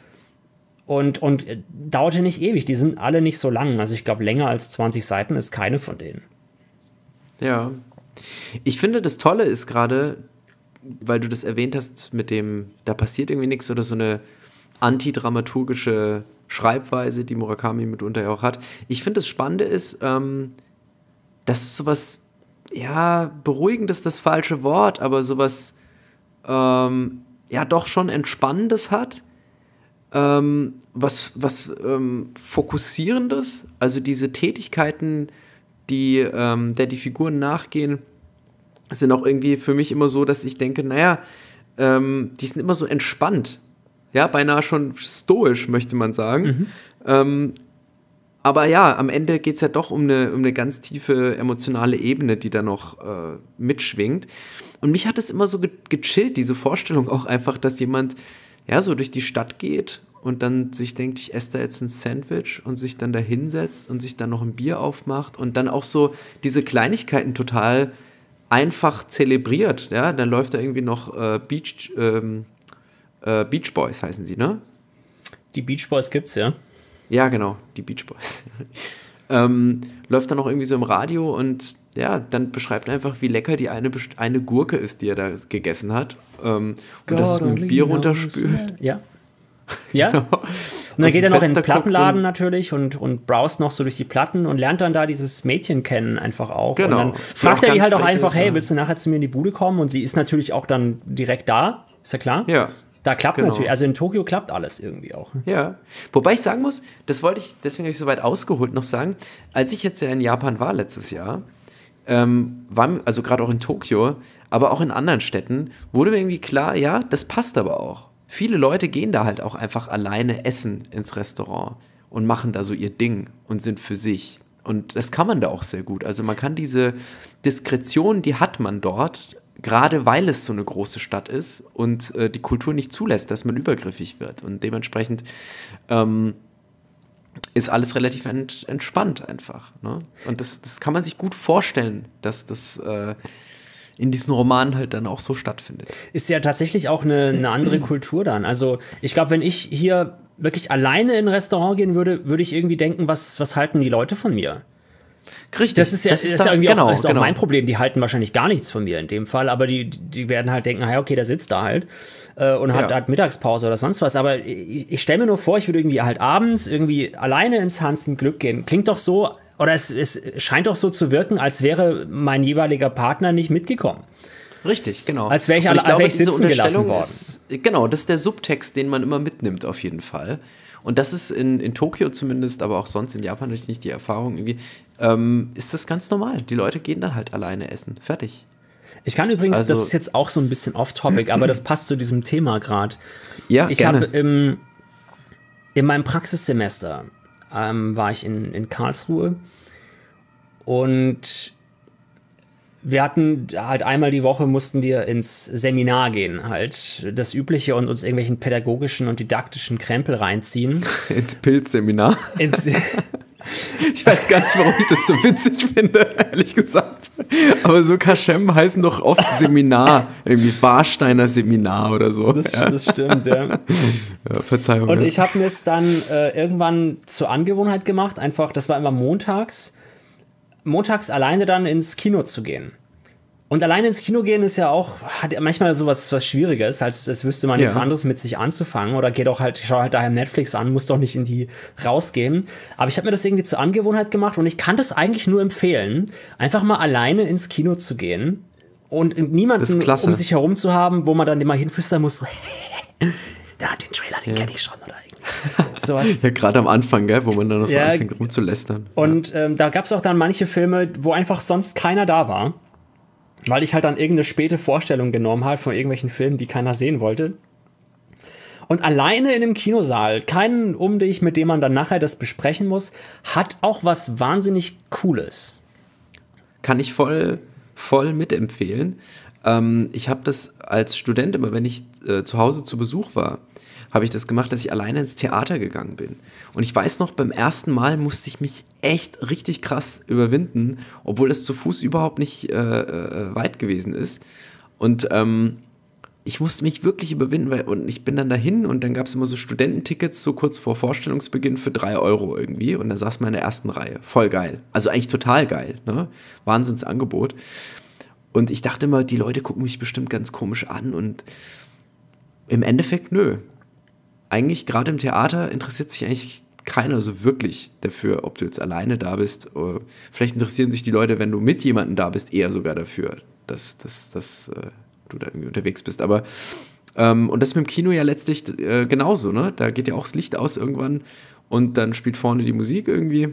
Und, und dauerte nicht ewig. Die sind alle nicht so lang. Also ich glaube, länger als zwanzig Seiten ist keine von denen. Ja. Ich finde, das Tolle ist gerade, weil du das erwähnt hast, mit dem, da passiert irgendwie nichts oder so eine antidramaturgische Schreibweise, die Murakami mitunter ja auch hat. Ich finde, das Spannende ist, ähm, dass sowas, ja, beruhigend ist das falsche Wort, aber sowas, ähm, ja, doch schon Entspannendes hat. Ähm, was was ähm, Fokussierendes, also diese Tätigkeiten, die, ähm, der die Figuren nachgehen, sind auch irgendwie für mich immer so, dass ich denke, naja, ähm, die sind immer so entspannt. Ja, beinahe schon stoisch, möchte man sagen. Mhm. Ähm, aber ja, am Ende geht es ja doch um eine, um eine ganz tiefe emotionale Ebene, die da noch äh, mitschwingt. Und mich hat es immer so ge- gechillt, diese Vorstellung auch einfach, dass jemand ja so durch die Stadt geht und dann sich denkt, ich esse da jetzt ein Sandwich und sich dann da hinsetzt und sich dann noch ein Bier aufmacht und dann auch so diese Kleinigkeiten total einfach zelebriert. Ja, dann läuft da irgendwie noch äh, Beach, ähm, äh, Beach Boys heißen sie, ne? Die Beach Boys gibt's, ja. Ja, genau, die Beach Boys. ähm, läuft dann noch irgendwie so im Radio und ja, dann beschreibt er einfach, wie lecker die eine, eine Gurke ist, die er da gegessen hat. Ähm, und das ist mit dem Bier runterspült. Ja. Ja. Genau. Und dann geht er noch in den Plattenladen natürlich und, und browst noch so durch die Platten und lernt dann da dieses Mädchen kennen einfach auch. Genau. Und dann fragt er die halt auch einfach, ist, hey, ja. willst du nachher zu mir in die Bude kommen? Und sie ist natürlich auch dann direkt da, ist ja klar. Ja. Da klappt genau. natürlich, also in Tokio klappt alles irgendwie auch. Ja, wobei ich sagen muss, das wollte ich, deswegen habe ich so weit ausgeholt, noch sagen, als ich jetzt ja in Japan war letztes Jahr, ähm, war, also gerade auch in Tokio, aber auch in anderen Städten, wurde mir irgendwie klar, ja, das passt aber auch. Viele Leute gehen da halt auch einfach alleine essen ins Restaurant und machen da so ihr Ding und sind für sich. Und das kann man da auch sehr gut. Also man kann diese Diskretion, die hat man dort, gerade weil es so eine große Stadt ist und äh, die Kultur nicht zulässt, dass man übergriffig wird. Und dementsprechend ähm, ist alles relativ ent- entspannt einfach. Ne? Und das, das kann man sich gut vorstellen, dass das äh, in diesen Romanen halt dann auch so stattfindet. Ist ja tatsächlich auch eine, eine andere Kultur dann. Also ich glaube, wenn ich hier wirklich alleine in ein Restaurant gehen würde, würde ich irgendwie denken, was, was halten die Leute von mir? Richtig. Das ist ja, das ist das da, ist ja irgendwie genau, auch, ist genau. auch mein Problem. Die halten wahrscheinlich gar nichts von mir in dem Fall, aber die, die werden halt denken, ja, okay, der sitzt da halt äh, und hat, ja. hat Mittagspause oder sonst was. Aber ich, ich stelle mir nur vor, ich würde irgendwie halt abends irgendwie alleine ins Hans im Glück gehen. Klingt doch so, oder es, es scheint doch so zu wirken, als wäre mein jeweiliger Partner nicht mitgekommen. Richtig, genau. Als wäre ich, alle, ich glaube, wär ich sitzen gelassen worden. Ist, genau, das ist der Subtext, den man immer mitnimmt auf jeden Fall. Und das ist in, in Tokio zumindest, aber auch sonst in Japan natürlich nicht die Erfahrung irgendwie, ähm, ist das ganz normal. Die Leute gehen dann halt alleine essen. Fertig. Ich kann übrigens, also, das ist jetzt auch so ein bisschen off-topic, aber das passt zu diesem Thema gerade. Ja, ich gerne. habe im, in meinem Praxissemester ähm, war ich in, in Karlsruhe und wir hatten halt einmal die Woche mussten wir ins Seminar gehen, halt das Übliche und uns irgendwelchen pädagogischen und didaktischen Krempel reinziehen. Ins Pilzseminar? Ins Ich weiß gar nicht, warum ich das so witzig finde, ehrlich gesagt. Aber so Kaschem heißen doch oft Seminar, irgendwie Warsteiner Seminar oder so. Das, ja. das stimmt, ja. Ja, Verzeihung. Und ja. ich habe mir es dann äh, irgendwann zur Angewohnheit gemacht, einfach, das war immer montags, montags alleine dann ins Kino zu gehen. Und alleine ins Kino gehen ist ja auch, hat manchmal so was, was Schwieriges, als es wüsste man ja. nichts anderes mit sich anzufangen. Oder geht auch halt, schau halt daheim Netflix an, muss doch nicht in die rausgehen. Aber ich habe mir das irgendwie zur Angewohnheit gemacht und ich kann das eigentlich nur empfehlen, einfach mal alleine ins Kino zu gehen und niemanden um sich herum zu haben, wo man dann immer hinflüstern muss, so, da, den Trailer, den ja. kenne ich schon, oder sowas. Ja, gerade am Anfang, gell, wo man dann noch so ja, anfängt rumzulästern. Und ja. ähm, da gab es auch dann manche Filme, wo einfach sonst keiner da war, weil ich halt dann irgendeine späte Vorstellung genommen habe von irgendwelchen Filmen, die keiner sehen wollte. Und alleine in einem Kinosaal, keinen um dich, mit dem man dann nachher das besprechen muss, hat auch was wahnsinnig Cooles. Kann ich voll, voll mitempfehlen. Ähm, ich habe das als Student immer, wenn ich äh, zu Hause zu Besuch war, habe ich das gemacht, dass ich alleine ins Theater gegangen bin. Und ich weiß noch, beim ersten Mal musste ich mich echt richtig krass überwinden, obwohl das zu Fuß überhaupt nicht äh, äh, weit gewesen ist. Und ähm, ich musste mich wirklich überwinden, weil, und ich bin dann dahin und dann gab es immer so Studententickets, so kurz vor Vorstellungsbeginn für drei Euro irgendwie. Und da saß man in der ersten Reihe. Voll geil. Also eigentlich total geil. Ne? Wahnsinnsangebot. Und ich dachte immer, die Leute gucken mich bestimmt ganz komisch an. Und im Endeffekt, nö. Eigentlich, gerade im Theater, interessiert sich eigentlich keiner so wirklich dafür, ob du jetzt alleine da bist. Oder vielleicht interessieren sich die Leute, wenn du mit jemandem da bist, eher sogar dafür, dass das... dass, dass du da irgendwie unterwegs bist, aber ähm, und das ist mit dem Kino ja letztlich äh, genauso, ne? Da geht ja auch das Licht aus irgendwann und dann spielt vorne die Musik irgendwie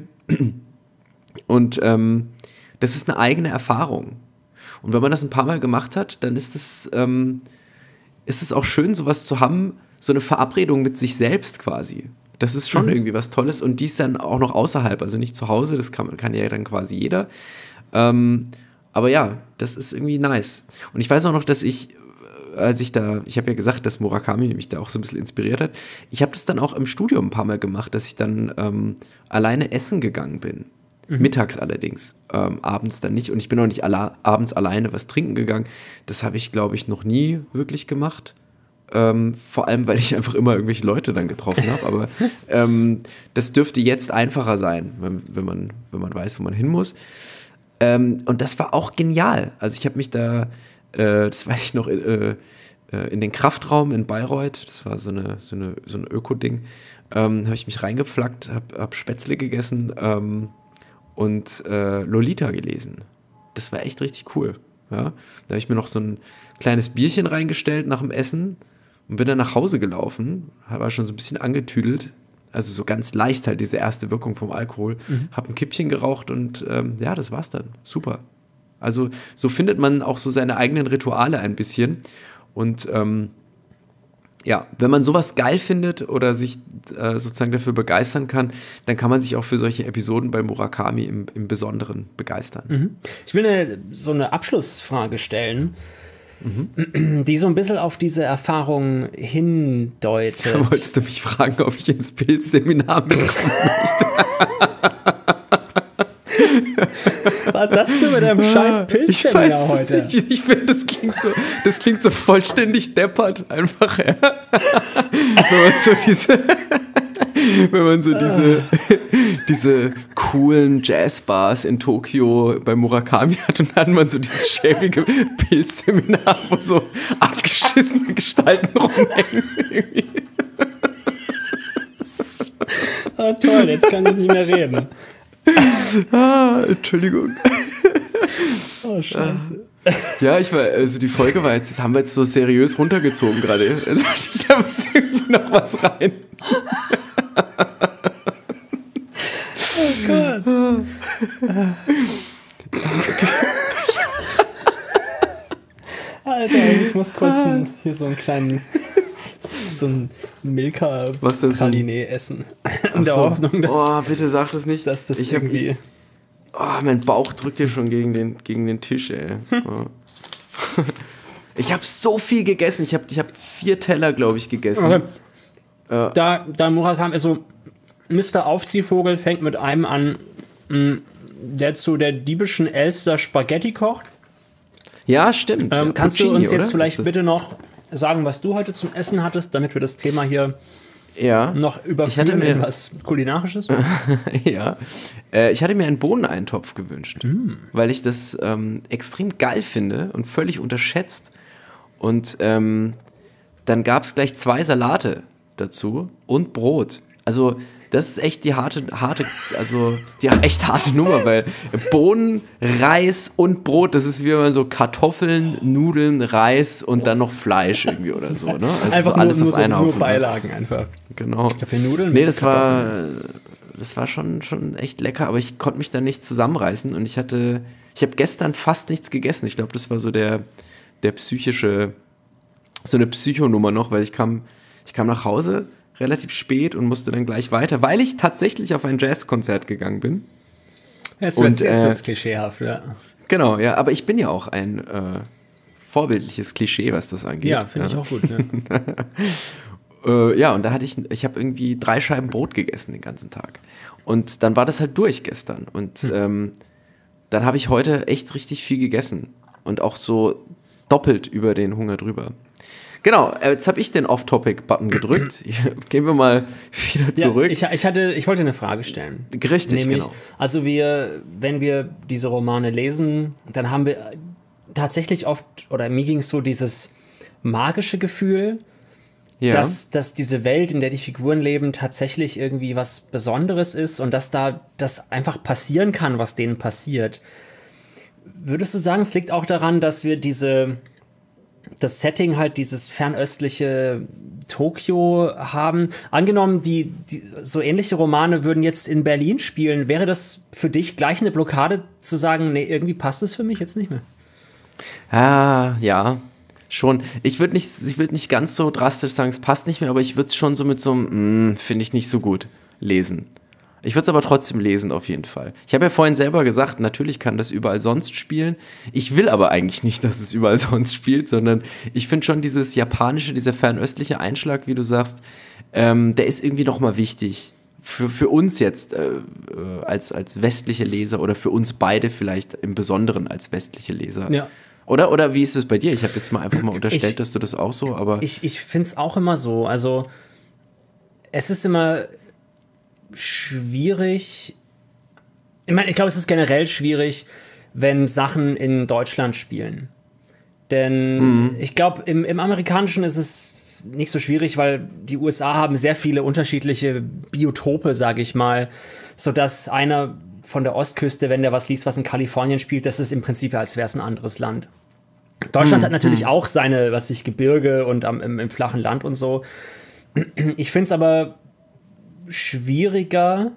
und ähm, das ist eine eigene Erfahrung und wenn man das ein paar Mal gemacht hat, dann ist es ähm, ist es auch schön, sowas zu haben, so eine Verabredung mit sich selbst quasi. Das ist schon mhm. irgendwie was Tolles und dies dann auch noch außerhalb, also nicht zu Hause, das kann, kann ja dann quasi jeder. Ähm, Aber ja, das ist irgendwie nice. Und ich weiß auch noch, dass ich, als ich da, ich habe ja gesagt, dass Murakami mich da auch so ein bisschen inspiriert hat. Ich habe das dann auch im Studium ein paar Mal gemacht, dass ich dann ähm, alleine essen gegangen bin. Mhm. Mittags allerdings, ähm, abends dann nicht. Und ich bin auch nicht alla- abends alleine was trinken gegangen. Das habe ich, glaube ich, noch nie wirklich gemacht. Ähm, vor allem, weil ich einfach immer irgendwelche Leute dann getroffen habe. Aber ähm, das dürfte jetzt einfacher sein, wenn, wenn, man, wenn man weiß, wo man hin muss. Ähm, und das war auch genial. Also ich habe mich da, äh, das weiß ich noch, äh, äh, in den Kraftraum in Bayreuth, das war so, eine, so, eine, so ein Öko-Ding, ähm, habe ich mich reingepflackt, habe hab Spätzle gegessen ähm, und äh, Lolita gelesen. Das war echt richtig cool. Ja? Da habe ich mir noch so ein kleines Bierchen reingestellt nach dem Essen und bin dann nach Hause gelaufen, war schon so ein bisschen angetüdelt. Also so ganz leicht halt diese erste Wirkung vom Alkohol. Mhm. Hab ein Kippchen geraucht und ähm, ja, das war's dann. Super. Also so findet man auch so seine eigenen Rituale ein bisschen. Und ähm, ja, wenn man sowas geil findet oder sich äh, sozusagen dafür begeistern kann, dann kann man sich auch für solche Episoden bei Murakami im, im Besonderen begeistern. Mhm. Ich will eine, so eine Abschlussfrage stellen. Mhm. Die so ein bisschen auf diese Erfahrung hindeutet. Wolltest du mich fragen, ob ich ins Pilzseminar mitkommen möchte? Was hast du mit deinem scheiß Pilzseminar heute? Ich, ich finde, das klingt so, das klingt so vollständig deppert einfach. Ja. Wenn man so diese, wenn man so diese, diese coolen Jazzbars in Tokio bei Murakami hat und dann hat man so dieses schäbige Pilzseminar, wo so abgeschissene Gestalten rumhängen. Ah, toll, jetzt kann ich nicht mehr reden. Ah, Entschuldigung. Oh, scheiße. Ja, ich war, also die Folge war jetzt, das haben wir jetzt so seriös runtergezogen gerade. Also ich, da muss irgendwie noch was rein. Oh Gott. Alter, ich muss kurz ein, hier so einen kleinen, so ein Milka-Praline essen. In der so. Hoffnung, dass, oh, bitte sag das nicht. Dass das ich irgendwie... Hab, oh, mein Bauch drückt hier schon gegen den, gegen den Tisch, ey. Oh. Ich habe so viel gegessen. Ich habe ich hab vier Teller, glaube ich, gegessen. Okay. Äh. Da, da Murakami ist so, Mister Aufziehvogel fängt mit einem an, mh, der zu der diebischen Elster Spaghetti kocht. Ja, stimmt. Ähm, ja, kannst Puccini, du uns jetzt oder? vielleicht bitte noch sagen, was du heute zum Essen hattest, damit wir das Thema hier ja. noch überführen in was Kulinarisches? Ja. Äh, ich hatte mir einen Bohneneintopf gewünscht, mm. weil ich das ähm, extrem geil finde und völlig unterschätzt. Und ähm, dann gab es gleich zwei Salate dazu und Brot. Also das ist echt die harte, harte, also die echt harte Nummer, weil Bohnen, Reis und Brot, das ist wie wenn man so Kartoffeln, Nudeln, Reis und dann noch Fleisch irgendwie oder so, ne? Also einfach so alles nur, auf nur, einen so, nur Haufen. Beilagen einfach. Genau. Ich habe hier Nudeln. Nee, das war, das war schon, schon echt lecker, aber ich konnte mich da nicht zusammenreißen und ich hatte, ich habe gestern fast nichts gegessen. Ich glaube, das war so der, der psychische, so eine Psychonummer noch, weil ich kam, ich kam nach Hause relativ spät und musste dann gleich weiter, weil ich tatsächlich auf ein Jazzkonzert gegangen bin. Jetzt wird es äh, klischeehaft, ja. Genau, ja, aber ich bin ja auch ein äh, vorbildliches Klischee, was das angeht. Ja, finde ja. ich auch gut. Ja. Äh, ja, und da hatte ich, ich habe irgendwie drei Scheiben Brot gegessen den ganzen Tag. Und dann war das halt durch gestern. Und hm. ähm, dann habe ich heute echt richtig viel gegessen. Und auch so doppelt über den Hunger drüber. Genau, jetzt habe ich den Off-Topic-Button gedrückt. Gehen wir mal wieder zurück. Ja, ich, ich, hatte, ich wollte eine Frage stellen. Richtig, Nämlich, genau. Also wir, wenn wir diese Romane lesen, dann haben wir tatsächlich oft, oder mir ging es so, dieses magische Gefühl, ja. dass, dass diese Welt, in der die Figuren leben, tatsächlich irgendwie was Besonderes ist und dass da das einfach passieren kann, was denen passiert. Würdest du sagen, es liegt auch daran, dass wir diese... das Setting halt dieses fernöstliche Tokio haben. Angenommen, die, die so ähnliche Romane würden jetzt in Berlin spielen, wäre das für dich gleich eine Blockade zu sagen, nee, irgendwie passt es für mich jetzt nicht mehr? Ah, ja, schon. Ich würde nicht, ich würde nicht ganz so drastisch sagen, es passt nicht mehr, aber ich würde es schon so mit so einem, finde ich nicht so gut lesen. Ich würde es aber trotzdem lesen, auf jeden Fall. Ich habe ja vorhin selber gesagt, natürlich kann das überall sonst spielen. Ich will aber eigentlich nicht, dass es überall sonst spielt, sondern ich finde schon dieses japanische, dieser fernöstliche Einschlag, wie du sagst, ähm, der ist irgendwie nochmal wichtig. Für, für uns jetzt äh, als, als westliche Leser oder für uns beide vielleicht im Besonderen als westliche Leser. Ja. Oder, oder wie ist es bei dir? Ich habe jetzt mal einfach mal unterstellt, ich, dass du das auch so, aber... Ich, ich finde es auch immer so. Also es ist immer... schwierig. Ich meine, ich glaube, es ist generell schwierig, wenn Sachen in Deutschland spielen. Denn mhm. ich glaube, im, im Amerikanischen ist es nicht so schwierig, weil die U S A haben sehr viele unterschiedliche Biotope, sage ich mal, sodass einer von der Ostküste, wenn der was liest, was in Kalifornien spielt, das ist im Prinzip, als wäre es ein anderes Land. Deutschland mhm. hat natürlich mhm. auch seine, was ich, Gebirge und am, im, im flachen Land und so. Ich finde es aber schwieriger,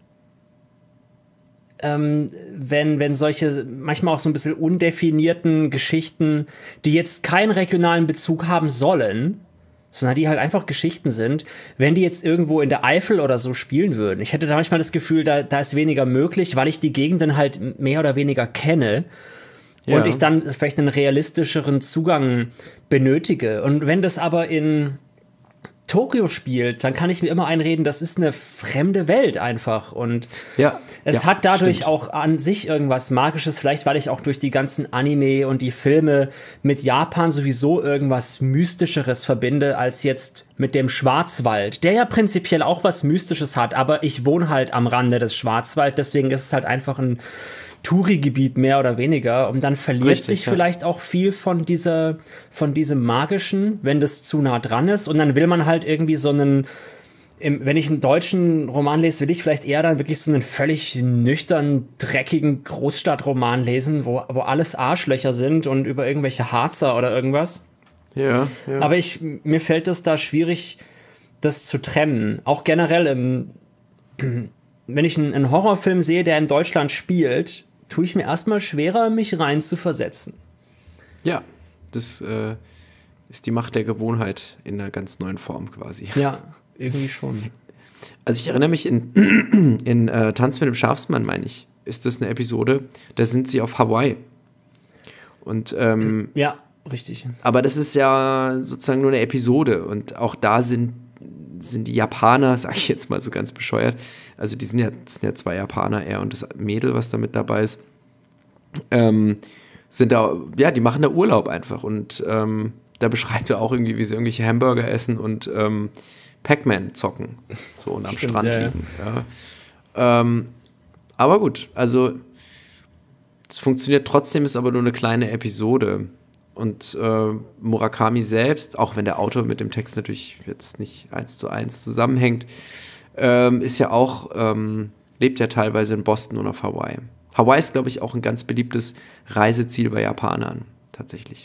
ähm, wenn, wenn solche manchmal auch so ein bisschen undefinierten Geschichten, die jetzt keinen regionalen Bezug haben sollen, sondern die halt einfach Geschichten sind, wenn die jetzt irgendwo in der Eifel oder so spielen würden. Ich hätte da manchmal das Gefühl, da, da ist weniger möglich, weil ich die Gegenden halt mehr oder weniger kenne ja. und ich dann vielleicht einen realistischeren Zugang benötige. Und wenn das aber in Tokio spielt, dann kann ich mir immer einreden, das ist eine fremde Welt einfach und ja, es ja, hat dadurch stimmt. auch an sich irgendwas Magisches, vielleicht weil ich auch durch die ganzen Anime und die Filme mit Japan sowieso irgendwas Mystischeres verbinde, als jetzt mit dem Schwarzwald, der ja prinzipiell auch was Mystisches hat, aber ich wohne halt am Rande des Schwarzwald, deswegen ist es halt einfach ein Touri-Gebiet mehr oder weniger und dann verliert Richtig, sich ja. vielleicht auch viel von dieser, von diesem Magischen, wenn das zu nah dran ist und dann will man halt irgendwie so einen, im, wenn ich einen deutschen Roman lese, will ich vielleicht eher dann wirklich so einen völlig nüchtern, dreckigen Großstadtroman lesen, wo, wo alles Arschlöcher sind und über irgendwelche Harzer oder irgendwas. Ja, ja. Aber ich, mir fällt es da schwierig, das zu trennen. Auch generell, in, wenn ich einen, einen Horrorfilm sehe, der in Deutschland spielt, tue ich mir erstmal schwerer, mich rein zu versetzen. Ja. Das äh, ist die Macht der Gewohnheit in einer ganz neuen Form quasi. Ja, irgendwie schon. Also ich erinnere mich, in, in äh, Tanz mit dem Schafsmann, meine ich, ist das eine Episode, da sind sie auf Hawaii. Und ähm, ja, richtig. Aber das ist ja sozusagen nur eine Episode und auch da sind, sind die Japaner, sage ich jetzt mal so ganz bescheuert, also die sind ja, das sind ja zwei Japaner, er und das Mädel, was da mit dabei ist, ähm, sind da, ja, die machen da Urlaub einfach und ähm, da beschreibt er auch irgendwie, wie sie irgendwelche Hamburger essen und ähm, Pac-Man zocken, so und am Stimmt, Strand ja, liegen. Ja. Ähm, aber gut, also es funktioniert trotzdem, ist aber nur eine kleine Episode. Und äh, Murakami selbst, auch wenn der Autor mit dem Text natürlich jetzt nicht eins zu eins zusammenhängt, ähm, ist ja auch, ähm, lebt ja teilweise in Boston und auf Hawaii. Hawaii ist, glaube ich, auch ein ganz beliebtes Reiseziel bei Japanern, tatsächlich.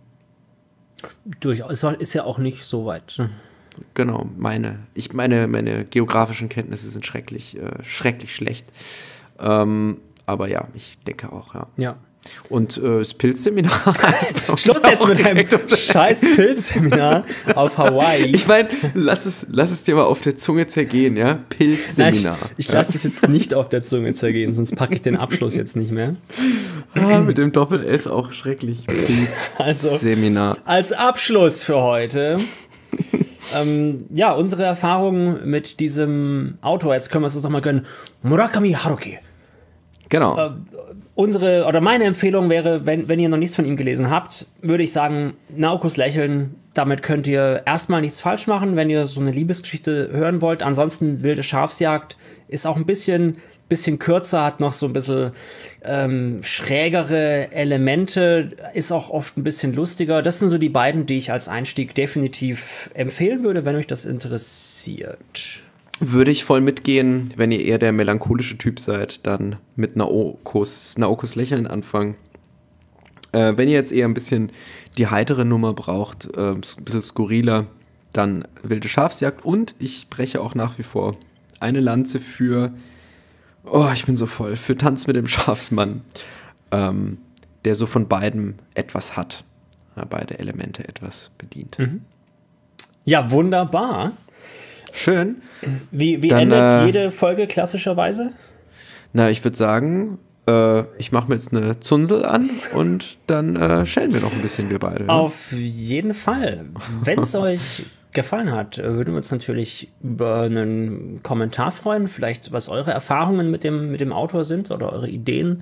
Durchaus, ist ja auch nicht so weit. Ne? Genau, meine, ich meine, meine geografischen Kenntnisse sind schrecklich, äh, schrecklich schlecht. Ähm, aber ja, ich denke auch, ja. Ja. Und äh, das Pilzseminar. Schluss jetzt mit deinem scheiß Pilzseminar auf Hawaii. Ich meine, lass es, lass es dir mal auf der Zunge zergehen, ja? Pilzseminar. Ich, ich ja? lasse es jetzt nicht auf der Zunge zergehen, sonst packe ich den Abschluss jetzt nicht mehr. Ah, mit dem Doppel-S auch schrecklich. Pilzseminar. Also, als Abschluss für heute Ähm, ja, unsere Erfahrung mit diesem Autor, jetzt können wir es uns nochmal gönnen, Murakami Haruki. Genau. Äh, unsere, oder meine Empfehlung wäre, wenn, wenn ihr noch nichts von ihm gelesen habt, würde ich sagen, Naokos Lächeln, damit könnt ihr erstmal nichts falsch machen, wenn ihr so eine Liebesgeschichte hören wollt. Ansonsten Wilde Schafsjagd ist auch ein bisschen, bisschen kürzer, hat noch so ein bisschen ähm, schrägere Elemente, ist auch oft ein bisschen lustiger. Das sind so die beiden, die ich als Einstieg definitiv empfehlen würde, wenn euch das interessiert. Würde ich voll mitgehen, wenn ihr eher der melancholische Typ seid, dann mit Naokos, Naokos Lächeln anfangen. Äh, wenn ihr jetzt eher ein bisschen die heitere Nummer braucht, äh, ein bisschen skurriler, dann Wilde Schafsjagd. Und ich breche auch nach wie vor eine Lanze für, oh, ich bin so voll, für Tanz mit dem Schafsmann, ähm, der so von beidem etwas hat, ja, beide Elemente etwas bedient. Mhm. Ja, wunderbar. Schön. Wie, wie Dann, endet äh, jede Folge klassischerweise? Na, ich würde sagen, äh, ich mache mir jetzt eine Zunsel an und dann äh, schellen wir noch ein bisschen, wir beide. Ne? Auf jeden Fall. Wenn es euch gefallen hat, würden wir uns natürlich über einen Kommentar freuen, vielleicht was eure Erfahrungen mit dem, mit dem Autor sind oder eure Ideen.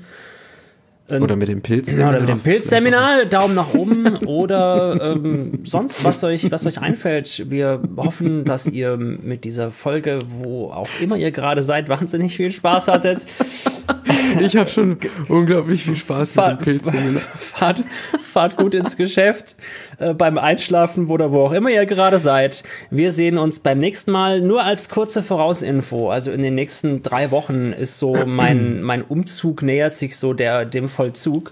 Oder mit dem Pilzseminar. Oder mit dem Pilzseminar, Daumen nach oben oder ähm, sonst, was euch, was euch einfällt. Wir hoffen, dass ihr mit dieser Folge, wo auch immer ihr gerade seid, wahnsinnig viel Spaß hattet. Ich habe schon unglaublich viel Spaß Fahrt, mit dem Pilzseminar. Fahrt, fahrt gut ins Geschäft, äh, beim Einschlafen oder wo auch immer ihr gerade seid. Wir sehen uns beim nächsten Mal. Nur als kurze Vorausinfo, also in den nächsten drei Wochen ist so mein, mein Umzug nähert sich so der, dem Vollzug.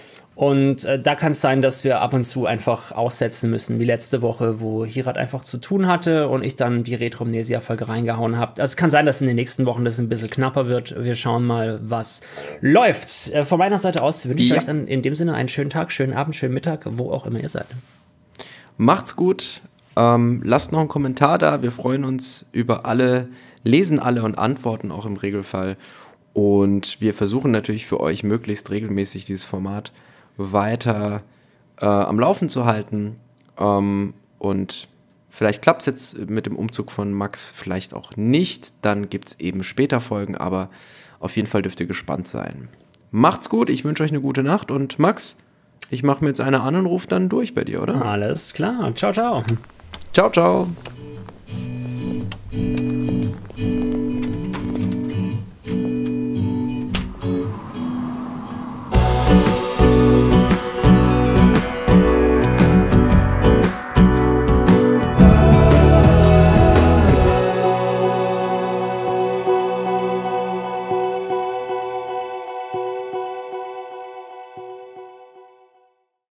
Und äh, da kann es sein, dass wir ab und zu einfach aussetzen müssen, wie letzte Woche, wo Hirat einfach zu tun hatte und ich dann die Retromnesia-Folge reingehauen habe. Also es kann sein, dass in den nächsten Wochen das ein bisschen knapper wird. Wir schauen mal, was läuft. Äh, von meiner Seite aus wünsche ich ja. euch dann in dem Sinne einen schönen Tag, schönen Abend, schönen Mittag, wo auch immer ihr seid. Macht's gut. Ähm, lasst noch einen Kommentar da. Wir freuen uns über alle, lesen alle und antworten auch im Regelfall. Und wir versuchen natürlich für euch möglichst regelmäßig dieses Format weiter äh, am Laufen zu halten. Ähm, und vielleicht klappt es jetzt mit dem Umzug von Max, vielleicht auch nicht. Dann gibt es eben später Folgen, aber auf jeden Fall dürft ihr gespannt sein. Macht's gut, ich wünsche euch eine gute Nacht und Max, ich mache mir jetzt eine an und ruf dann durch bei dir, oder? Alles klar. Ciao, ciao. Ciao, ciao.